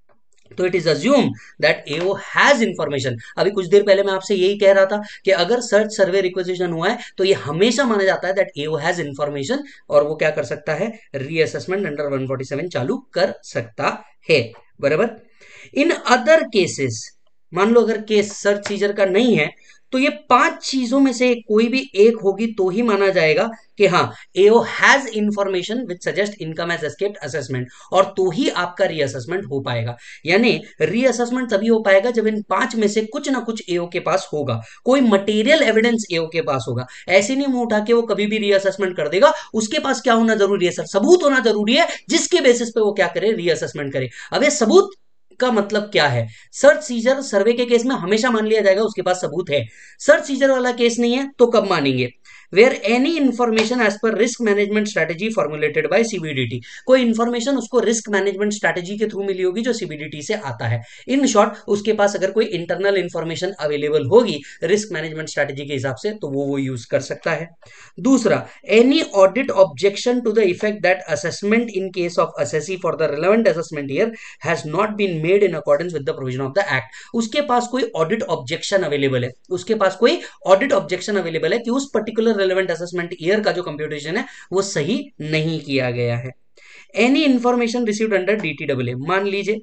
तो it is assume that AO has information. अभी कुछ देर पहले मैं आपसे यही कह रहा था कि अगर सर्च, सर्वे, रिक्वेजिशन हुआ है तो ये हमेशा माना जाता है दैट एओ हैज इंफॉर्मेशन और वो क्या कर सकता है, reassessment under one forty seven चालू कर सकता है, बराबर। इन अदर केसेस, मान लो अगर केस सर्च सीजर का नहीं है तो ये पांच चीजों में से कोई भी एक होगी तो ही माना जाएगा कि हाँ AO has information which suggest income has escaped assessment, और तो ही आपका रीअसेसमेंट हो पाएगा। यानी रीअसेसमेंट तभी हो पाएगा जब इन पांच में से कुछ ना कुछ एओ के पास होगा, कोई मटेरियल एविडेंस एओ के पास होगा। ऐसे नहीं मुंह उठा के वो कभी भी रीअसेसमेंट कर देगा, उसके पास क्या होना जरूरी है सर, सबूत होना जरूरी है जिसके बेसिस पे वो क्या करे, रीअसेसमेंट करे। अब ये सबूत का मतलब क्या है, सर्च सीजर सर्वे के केस में हमेशा मान लिया जाएगा उसके पास सबूत है। सर्च सीजर वाला केस नहीं है तो कब मानेंगे, where any information as per risk management strategy formulated by CBDT. कोई इंफॉर्मेशन उसको रिस्क मैनेजमेंट स्ट्रेटेजी के थ्रू मिली होगी जो सीबीडीटी से आता है। इन शॉर्ट उसके पास अगर कोई इंटरनल इंफॉर्मेशन अवेलेबल होगी रिस्क मैनेजमेंट स्ट्रेटेजी के हिसाब से तो वो वो यूज कर सकता है। दूसरा, any audit objection to the effect that assessment in case of assessee for the relevant assessment year has not been made in accordance with the provision of the act. उसके पास कोई ऑडिट ऑब्जेक्शन अवेलेबल है, उसके पास कोई audit objection available है कि उस पर्टिकुलर रिलेवेंट असेसमेंट ईयर का जो कंप्यूटेशन है वो सही नहीं किया गया है। Any information received under DTW, मान लीजिए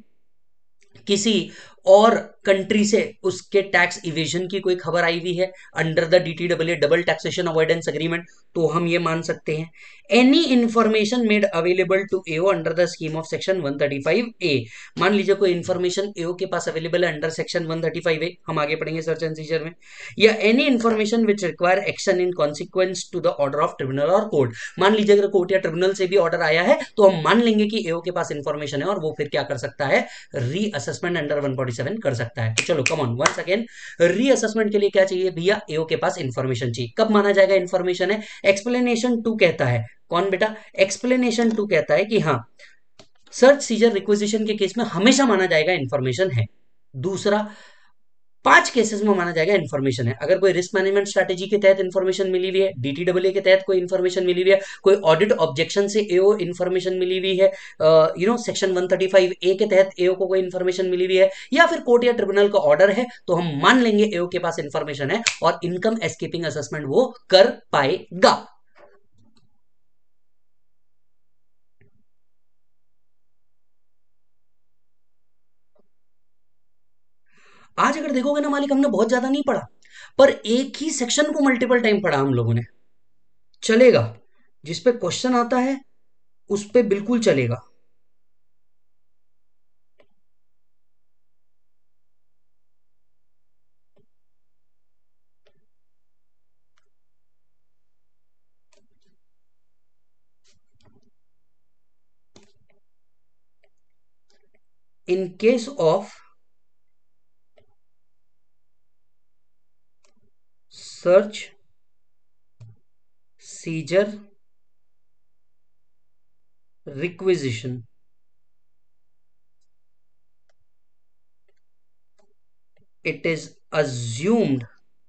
किसी और कंट्री से उसके टैक्स इवेजन की कोई खबर आई हुई है under the DTW, double taxation avoidance agreement, तो हम ये मान सकते हैं। Any information made available to AO under the scheme of section one thirty five A, मान लीजिए कोई इंफॉर्मेशन एओ के पास अवेलेबल है under section one thirty five A, हम आगे पढ़ेंगे सर्च एंड सीजर में। या any information which require action in consequence to the order of tribunal और कोर्ट, मान लीजिए अगर कोर्ट या ट्रिब्यूनल से भी ऑर्डर आया है तो हम मान लेंगे कि एओ के पास इंफॉर्मेशन है और वो फिर क्या कर सकता है, reassessment under one forty forty seven कर सकता है। तो चलो come on once again, reassessment के लिए क्या चाहिए भैया, एओ के पास इंफॉर्मेशन चाहिए। कब माना जाएगा इंफॉर्मेशन है, एक्सप्लेनेशन टू कहता है। कौन बेटा, एक्सप्लेनेशन टू कहता है कि हाँ सर्च सीजर रिक्वेजिशन के केस में हमेशा माना जाएगा इंफॉर्मेशन है। दूसरा, पांच केसेस में माना जाएगा इन्फॉर्मेशन है, अगर कोई रिस्क मैनेजमेंट स्ट्रेटेजी के तहत इन्फॉर्मेशन मिली हुई है, डीटीडब्ल्यू के तहत कोई इन्फॉर्मेशन मिली हुई है, कोई ऑडिट ऑब्जेक्शन से एओ इन्फॉर्मेशन मिली हुई है, you know section one thirty five A के तहत एओ को कोई इन्फॉर्मेशन मिली हुई है, या फिर कोर्ट या ट्रिब्यूनल का ऑर्डर है, तो हम मान लेंगे एओ के पास इन्फॉर्मेशन है और इनकम एस्केपिंग असेसमेंट वो कर पाएगा। आज अगर देखोगे ना मालिक, हमने बहुत ज्यादा नहीं पढ़ा, पर एक ही सेक्शन को मल्टीपल टाइम पढ़ा हम लोगों ने। चलेगा, जिस पे क्वेश्चन आता है उस पे बिल्कुल चलेगा। In case of search seizure requisition, it is assumed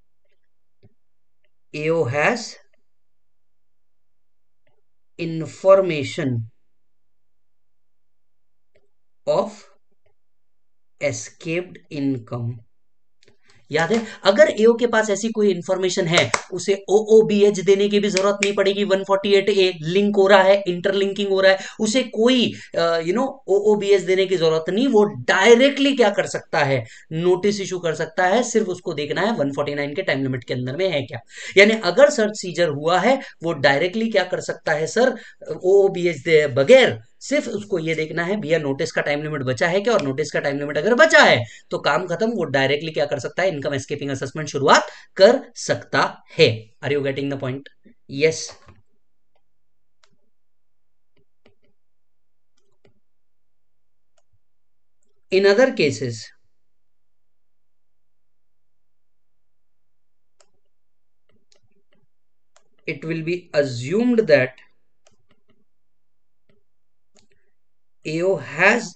A O has information of escaped income। याद है, अगर एओ के पास ऐसी कोई इंफॉर्मेशन है, उसे ओओबीएच देने की भी जरूरत नहीं पड़ेगी। One forty eight A link हो रहा है, इंटरलिंकिंग हो रहा है, उसे कोई यू नो ओओबीएच देने की जरूरत नहीं। वो डायरेक्टली क्या कर सकता है, नोटिस इशू कर सकता है। सिर्फ उसको देखना है वन फोर्टी नाइन के टाइम लिमिट के अंदर में है क्या। यानी अगर सर्च सीजर हुआ है, वो डायरेक्टली क्या कर सकता है सर, ओओबीएच दे बगैर सिर्फ उसको ये देखना है भैया नोटिस का टाइम लिमिट बचा है क्या, और नोटिस का टाइम लिमिट अगर बचा है तो काम खत्म। वो डायरेक्टली क्या कर सकता है, इनकम एस्केपिंग असेसमेंट शुरुआत कर सकता है। Are you getting the point? Yes. In other cases it will be assumed that A O has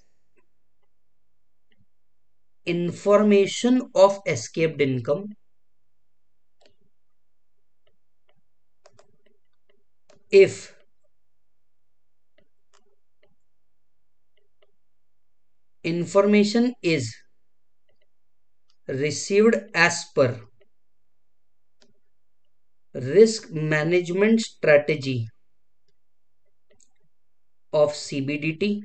information of escaped income if information is received as per risk management strategy of C B D T,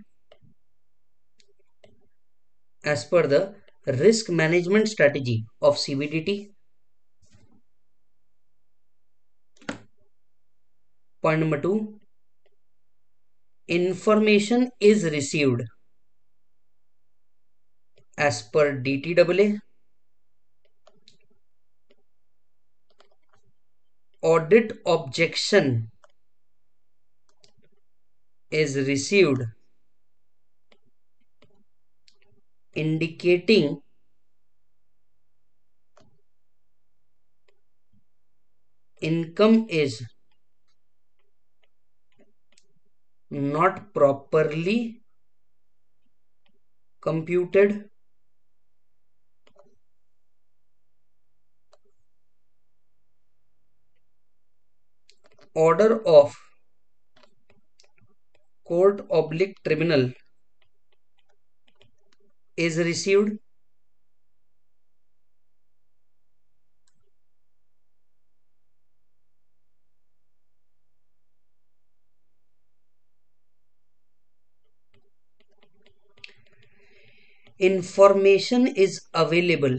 as per the risk management strategy of C B D T. Point number two, information is received as per D T A A, audit objection is received indicating income is not properly computed, order of court oblique tribunal is received, information is available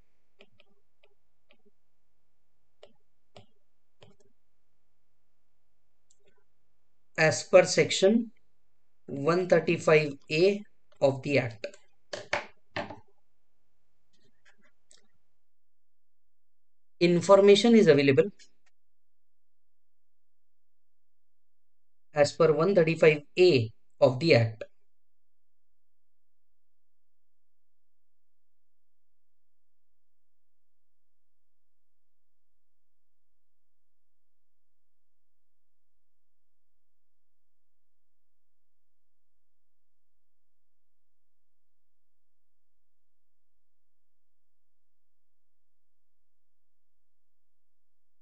as per section one thirty-five A of the Act. Information is available as per one thirty-five A of the Act.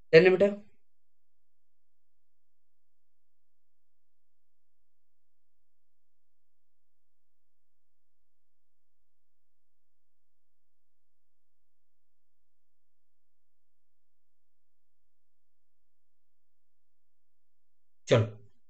रहने बेटा। चलो,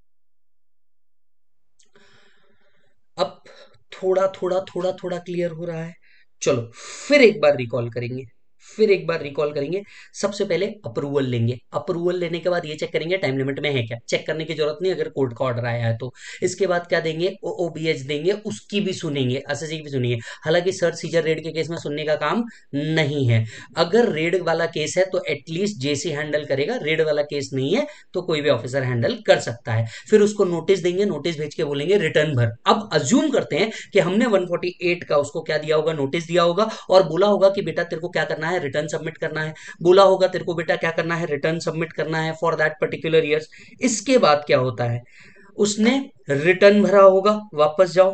अब थोड़ा थोड़ा थोड़ा थोड़ा clear हो रहा है। चलो, फिर एक बार रिकॉल करेंगे, फिर एक बार रिकॉल करेंगे। सबसे पहले अप्रूवल लेंगे, अप्रूवल लेने के बाद ये चेक करेंगे टाइम लिमिट में है क्या, चेक करने की जरूरत नहीं अगर कोर्ट का ऑर्डर आया है तो। इसके बाद क्या देंगे, ओबीएच देंगे, उसकी भी सुनेंगे, एसएससी की भी सुनेंगे। हालांकि सर्च सीजर रेड के केस में सुनने का काम नहीं है। अगर रेड वाला केस है तो एटलीस्ट जेसी हैंडल करेगा, रेड वाला केस नहीं है तो कोई भी ऑफिसर हैंडल कर सकता है। फिर उसको नोटिस देंगे, नोटिस भेज के बोलेंगे रिटर्न भर। अब अज्यूम करते हैं कि हमने वन फोर्टी एट का उसको क्या दिया होगा, नोटिस दिया होगा, और बोला होगा कि बेटा तेरे को क्या करना है, रिटर्न सबमिट करना है। बोला होगा तेरे को बेटा क्या करना है, रिटर्न सबमिट करना है फॉर दैट पर्टिकुलर ईयर्स। इसके बाद क्या होता है, उसने रिटर्न भरा होगा, वापस जाओ।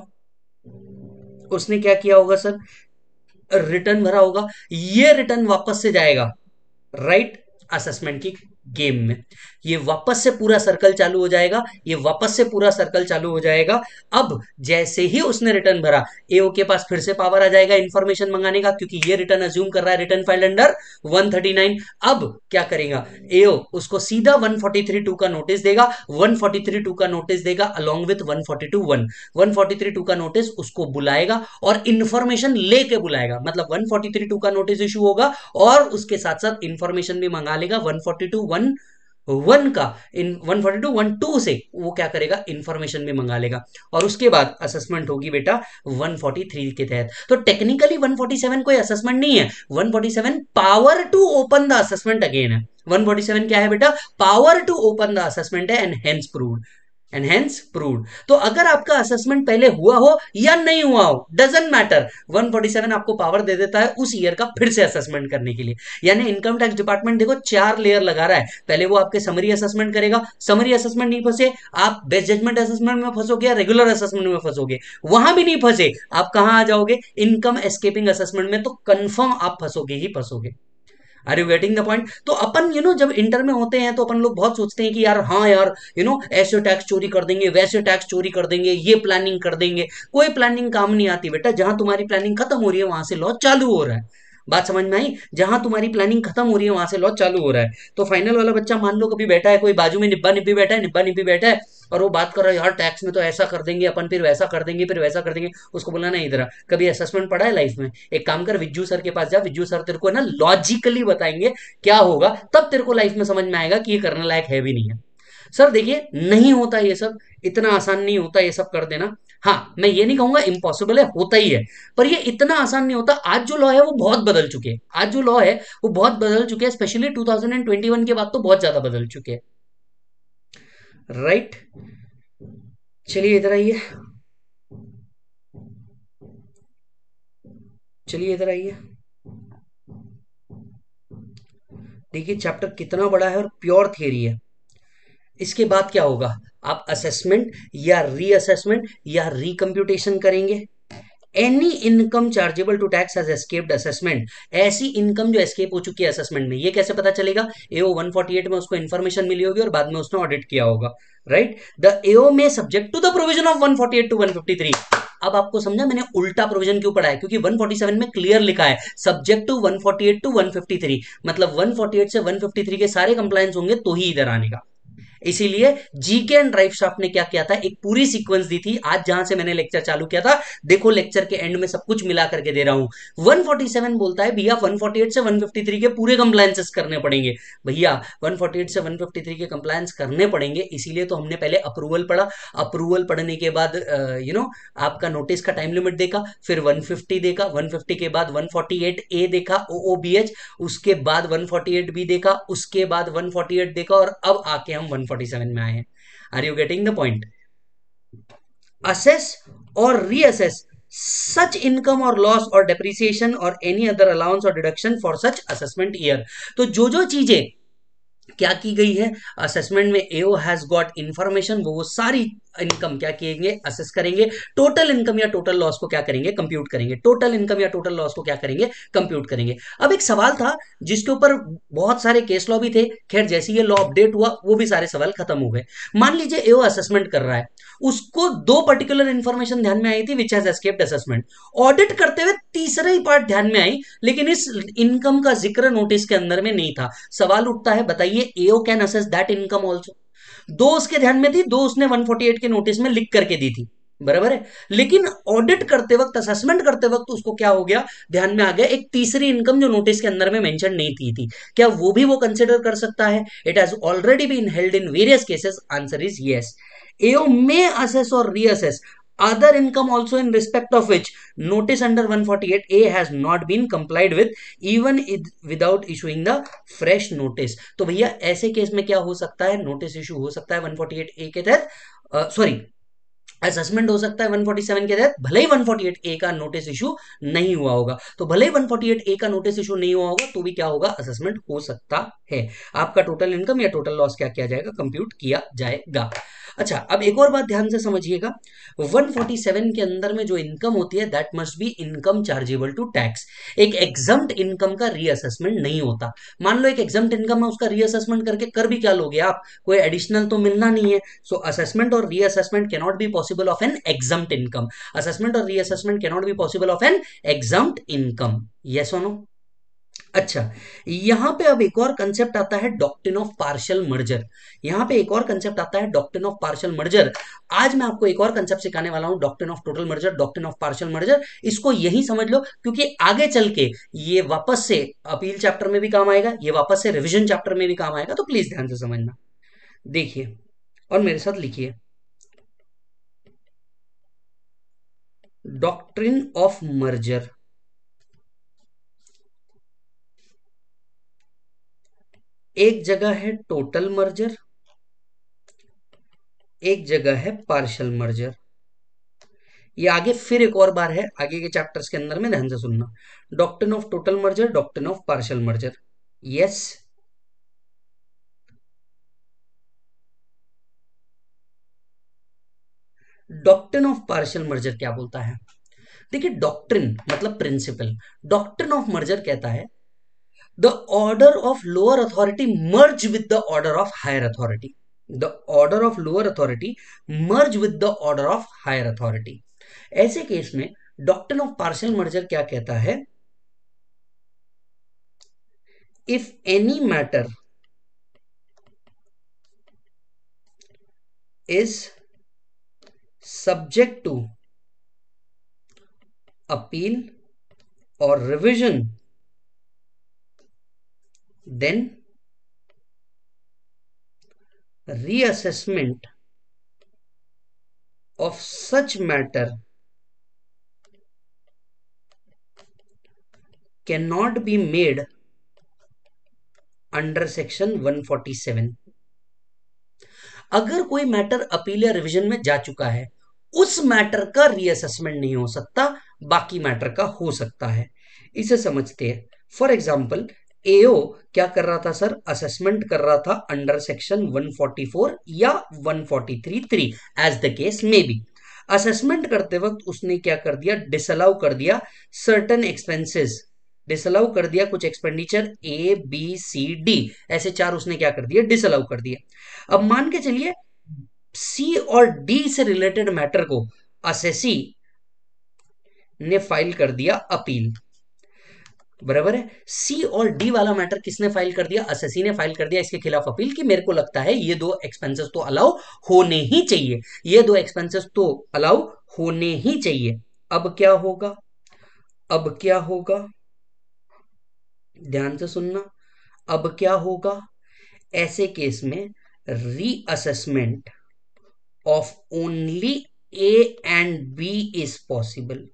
उसने क्या किया होगा सर, रिटर्न भरा होगा, ये रिटर्न वापस से जाएगा राइट असेसमेंट की गेम में। ये वापस से पूरा सर्कल चालू हो जाएगा, ये वापस से पूरा सर्कल चालू हो जाएगा। अब जैसे ही उसने रिटर्न भरा, एओ के पास फिर से पावर आ जाएगा इंफॉर्मेशन मंगाने का, क्योंकि ये रिटर्न अज्यूम कर रहा है return file under one thirty nine. अब क्या करेगा एओ, उसको सीधा वन फोर्टी थ्री टू का नोटिस देगा, वन फोर्टी थ्री टू का नोटिस देगा along with one forty two one. One forty three two का नोटिस उसको बुलाएगा और इंफॉर्मेशन लेके बुलाएगा, मतलब वन फोर्टी थ्री टू का नोटिस इशू होगा और उसके साथ साथ इंफॉर्मेशन भी मंगा लेगा one forty two one one का। इन one forty two one two से वो क्या करेगा, इंफॉर्मेशन भी मंगा लेगा, और उसके बाद असेसमेंट होगी बेटा वन फोर्टी थ्री के तहत। तो टेक्निकली वन फोर्टी सेवन कोई असेसमेंट नहीं है, one forty seven power to open the assessment again है। वन फोर्टी सेवन क्या है बेटा, power to open the assessment है, and hence proved, and hence proved. तो अगर आपका असेसमेंट पहले हुआ हो या नहीं हुआ हो, doesn't matter, one forty seven आपको पावर दे देता है उस ईयर का फिर से असेसमेंट करने के लिए। यानी इनकम टैक्स डिपार्टमेंट देखो चार लेयर लगा रहा है। पहले वो आपके समरी असेसमेंट करेगा, समरी असेसमेंट नहीं फंसे आप बेस्ट जजमेंट असेसमेंट में फंसोगे या रेगुलर असेसमेंट में फंसोगे। वहां भी नहीं फंसे आप कहां आ जाओगे, इनकम एस्केपिंग असेसमेंट में, तो कंफर्म आप फंसोगे ही फंसोगे। Are you getting the point. तो अपन यू नो जब इंटर में होते हैं तो अपन लोग बहुत सोचते हैं कि यार हाँ यार यू नो ऐसे टैक्स चोरी कर देंगे, वैसे टैक्स चोरी कर देंगे, ये प्लानिंग कर देंगे। कोई प्लानिंग काम नहीं आती बेटा, जहां तुम्हारी प्लानिंग खत्म हो रही है वहां से लॉ चालू हो रहा है। बात समझ में आई, जहां तुम्हारी प्लानिंग खत्म हो रही है वहां से लॉ चालू हो रहा है। तो फाइनल वाला बच्चा मान लो कभी बैठा है, कोई बाजू में निब्बा निब्बी बैठा है, निब्बा निब्बी बैठा है, और वो बात कर रहा है यार टैक्स में तो ऐसा कर देंगे अपन, फिर वैसा कर देंगे, फिर वैसा कर देंगे। उसको बोला ना इधर कभी असेसमेंट पढ़ा है लाइफ में, एक काम कर विज्जू सर के पास जा, विज्जू सर तेरे को ना लॉजिकली बताएंगे क्या होगा, तब तेरे को लाइफ में समझ में आएगा कि ये करने लायक है भी नहीं है। सर देखिए नहीं होता ये सब, इतना आसान नहीं होता ये सब कर देना। हाँ मैं ये नहीं कहूंगा इम्पॉसिबल है, होता ही है, पर ये इतना आसान नहीं होता। आज जो लॉ है वो बहुत बदल चुके हैं, आज जो लॉ है वो बहुत बदल चुके हैं, specially two thousand twenty one के बाद तो बहुत ज्यादा बदल चुके हैं राइट। चलिए इधर आइए, चलिए इधर आइए। देखिए चैप्टर कितना बड़ा है और प्योर थियरी है। इसके बाद क्या होगा, आप असेसमेंट या रीअसेसमेंट या रिकम्प्यूटेशन करेंगे। Any income chargeable to tax has escaped assessment, ऐसी इनकम जो एस्केप हो चुकी है असेसमेंट में, ये कैसे पता चलेगा, एओ वन फोर्टी एट में उसको इन्फॉर्मेशन मिली होगी और बाद में उसने ऑडिट किया होगा राइट। द एओ में subject to the provision of one forty eight to one fifty three. अब आपको समझा मैंने उल्टा प्रोविजन क्यों पढ़ा है, क्योंकि वन फोर्टी सेवन में क्लियर लिखा है subject to one forty eight to one fifty three, मतलब वन फोर्टी एट से वन फिफ्टी थ्री के सारे कंप्लायंस होंगे तो ही इधर आने का। इसीलिए जीके एंड ड्राइव शाफ्ट ने क्या किया था, एक पूरी सीक्वेंस दी थी। आज जहां से मैंने लेक्चर चालू किया था, देखो लेक्चर के एंड में सब कुछ मिला करके दे रहा हूं। वन फोर्टी सेवन बोलता है भैया वन फोर्टी एट से वन फिफ्टी थ्री के पूरे कंप्लायंसेस करने पड़ेंगे। भैया वन फोर्टी एट से वन फिफ्टी थ्री के कंप्लायंस करने पड़ेंगे, इसीलिए तो हमने पहले अप्रूवल पढ़ा। अप्रूवल पढ़ने के बाद यू नो आपका नोटिस का टाइम लिमिट देखा, फिर वन फिफ्टी देखा, वन फिफ्टी के बाद वन फोर्टी एट ए देखा ओओबीएच, उसके बाद वन फोर्टी एट बी देखा, उसके बाद वन फोर्टी एट देखा, और अब आके हम वन फोर्टी सेवन में आए हैं। Are you getting the point. Assess और रीअसेस सच इनकम और लॉस और डेप्रिसिएशन और एनी अदर अलाउंस और deduction for such assessment year. तो जो जो चीजें क्या की गई है असेसमेंट में, एओ हैज गॉट इंफॉर्मेशन, वो वो सारी इनकम क्या करेंगे, असेस करेंगे, टोटल इनकम या टोटल लॉस को क्या करेंगे, कंप्यूट करेंगे, टोटल इनकम या टोटल लॉस को क्या करेंगे, कंप्यूट करेंगे। अब एक सवाल था जिसके ऊपर बहुत सारे केस लॉ भी थे, खैर जैसे ये लॉ अपडेट हुआ वो भी सारे सवाल खत्म हो गए। मान लीजिए एओ असेसमेंट कर रहा है, उसको दो पर्टिकुलर इंफॉर्मेशन ध्यान में आई थी which has escaped assessment, audit करते हुए तीसरा ही पार्ट ध्यान में आई, लेकिन इस इनकम का जिक्र नोटिस के अंदर में नहीं था। सवाल उठता है, बताइए AO can assess that income also. Though उसके ध्यान में थी, दो उसने वन फोर्टी एट के नोटिस में लिख करके दी थी, बराबर है, लेकिन ऑडिट करते वक्त, असेसमेंट करते वक्त उसको क्या हो गया, ध्यान में आ गया एक तीसरी इनकम जो नोटिस के अंदर में मेंशन नहीं की थी। क्या वो भी वो कंसिडर कर सकता है? It has already been held in various cases, answer is yes. AO may assess और reassess other income also in respect of which notice under one forty-eight A has not been complied with even without issuing the fresh notice। तो भैया ऐसे case में क्या हो सकता है, notice issue हो सकता है वन फोर्टी एट ए के तहत, सॉरी असेसमेंट हो सकता है वन फोर्टी सेवन के तहत, भले ही वन फोर्टी एट ए का नोटिस इशू नहीं हुआ होगा। तो भले ही वन फोर्टी एट ए का नोटिस इशू नहीं हुआ होगा तो भी क्या होगा, असेसमेंट हो सकता है, आपका टोटल इनकम या टोटल लॉस क्या किया जाएगा, कंप्यूट किया जाएगा। अच्छा, अब एक और बात ध्यान से समझिएगा, वन फोर्टी सेवन के अंदर में जो इनकम होती है that must be income chargeable to tax. एक एग्जम्प्ट इनकम का रीअसेसमेंट नहीं होता। मान लो एक एग्जम्प्ट इनकम है, उसका रीअसेसमेंट करके कर भी क्या लोगे आप, कोई एडिशनल तो मिलना नहीं है। सो असेसमेंट और reassessment can not be possible of an exempt income. Assessment और reassessment can not be possible of an exempt income, yes और नो। अच्छा, यहां पे अब एक और कंसेप्ट आता है डॉक्ट्रिन ऑफ पार्शियल मर्जर। यहां पे एक और कंसेप्ट आता है डॉक्ट्रिन ऑफ पार्शियल मर्जर। आज मैं आपको एक और कंसेप्ट सिखाने वाला हूं, doctrine of total merger, doctrine of partial merger. इसको यही समझ लो, क्योंकि आगे चल के ये वापस से अपील चैप्टर में भी काम आएगा, ये वापस से रिविजन चैप्टर में भी काम आएगा, तो प्लीज ध्यान से समझना। देखिए और मेरे साथ लिखिए, डॉक्ट्रिन ऑफ मर्जर, एक जगह है टोटल मर्जर, एक जगह है पार्शियल मर्जर। ये आगे फिर एक और बार है, आगे के चैप्टर्स के अंदर में ध्यान से सुनना, doctrine of total merger, doctrine of partial merger, yes. Doctrine of partial merger क्या बोलता है? देखिए, डॉक्ट्रिन मतलब प्रिंसिपल, डॉक्ट्रिन ऑफ मर्जर कहता है the order of lower authority merge with the order of higher authority, the order of lower authority merge with the order of higher authority. ऐसे case में doctrine of partial merger क्या कहता है, if any matter is subject to appeal or revision, then reassessment of such matter cannot be made under section one forty seven. अगर कोई matter appeal या revision में जा चुका है, उस मैटर का रीअसेसमेंट नहीं हो सकता, बाकी मैटर का हो सकता है। इसे समझते हैं। फॉर एग्जाम्पल, एओ क्या कर रहा था सर, असेसमेंट कर रहा था under section one forty four या one forty three three, as the case may be. Assessment करते वक्त उसने क्या कर दिया, डिसअलाउ कर दिया सर्टन एक्सपेंसेस, डिसअलाउ कर दिया कुछ expenditure A B C D, ऐसे चार उसने क्या कर दिया, डिसअलाउ कर दिया। अब मान के चलिए सी और डी से रिलेटेड मैटर को असेसी ने फाइल कर दिया अपील, बराबर है। सी और डी वाला मैटर किसने फाइल कर दिया, असेसी ने फाइल कर दिया इसके खिलाफ अपील कि मेरे को लगता है ये दो एक्सपेंसेस तो अलाउ होने ही चाहिए, ये दो एक्सपेंसेस तो अलाउ होने ही चाहिए। अब क्या होगा, अब क्या होगा, ध्यान से सुनना, अब क्या होगा, ऐसे केस में reassessment of only A and B is possible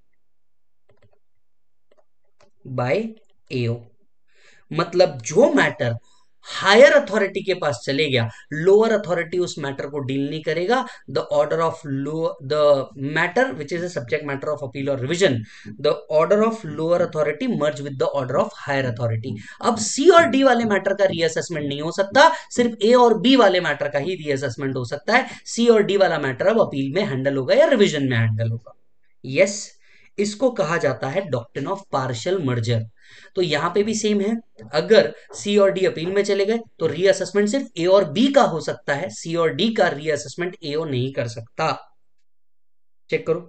by AO. मतलब जो मैटर हायर अथॉरिटी के पास चले गया, लोअर अथॉरिटी उस मैटर को डील नहीं करेगा। The order of low the matter which is a subject matter of appeal और revision, the order of lower authority merge with the order of higher authority. अब सी और D वाले matter का reassessment नहीं हो सकता, सिर्फ ए और बी वाले मैटर का ही रीअसेसमेंट हो सकता है। सी और डी वाला मैटर अब अपील में हैंडल होगा या रिविजन में हैंडल होगा। यस, इसको कहा जाता है डॉक्ट्रिन ऑफ पार्शियल मर्जर। तो यहां पे भी सेम है, अगर सी और डी अपील में चले गए तो रीअसेसमेंट सिर्फ ए और बी का हो सकता है, सी और डी का रीअसेसमेंट ए ओ नहीं कर सकता। चेक करो।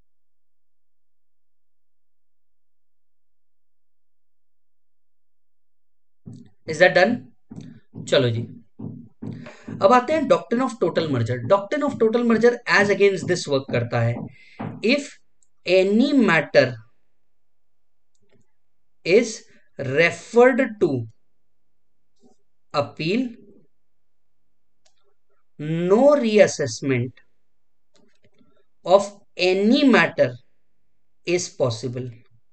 Is that done? चलो जी, अब आते हैं doctrine of total merger. Doctrine of total merger as against this work करता है, if any matter is referred to appeal, no reassessment of any matter is possible.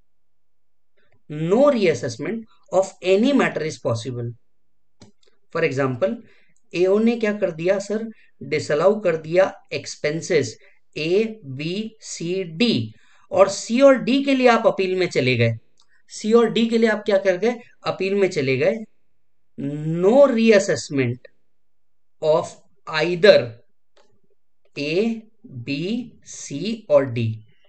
No reassessment of any matter is possible. For example, AO ने क्या कर दिया sir, disallow कर दिया expenses A B C D, और C और D के लिए आप अपील में चले गए। सी और डी के लिए आप क्या कर गए, अपील में चले गए। No reassessment of either A B C और डी,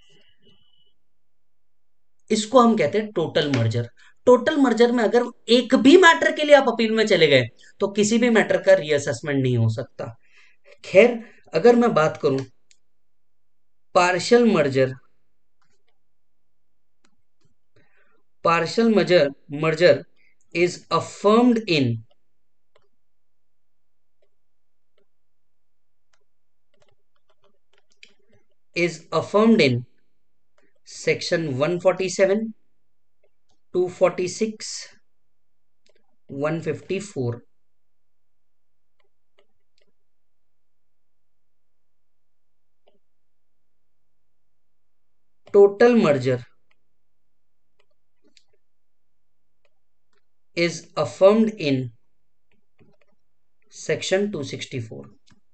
इसको हम कहते हैं टोटल मर्जर। टोटल मर्जर में अगर एक भी मैटर के लिए आप अपील में चले गए तो किसी भी मैटर का रीअसेसमेंट नहीं हो सकता। खैर, अगर मैं बात करूं partial merger, partial merger merger is affirmed in is affirmed in section one forty-seven, two forty-six, one fifty-four। total merger is affirmed in section two sixty-four।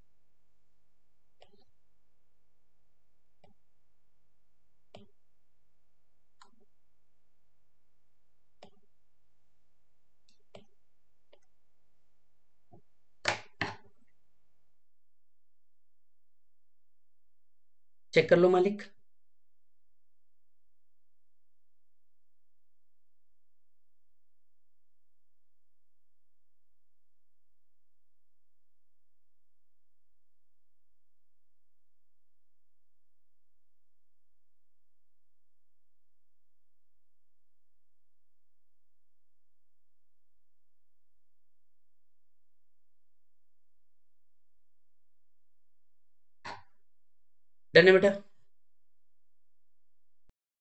Check कर लो मालिक। डन है बेटा।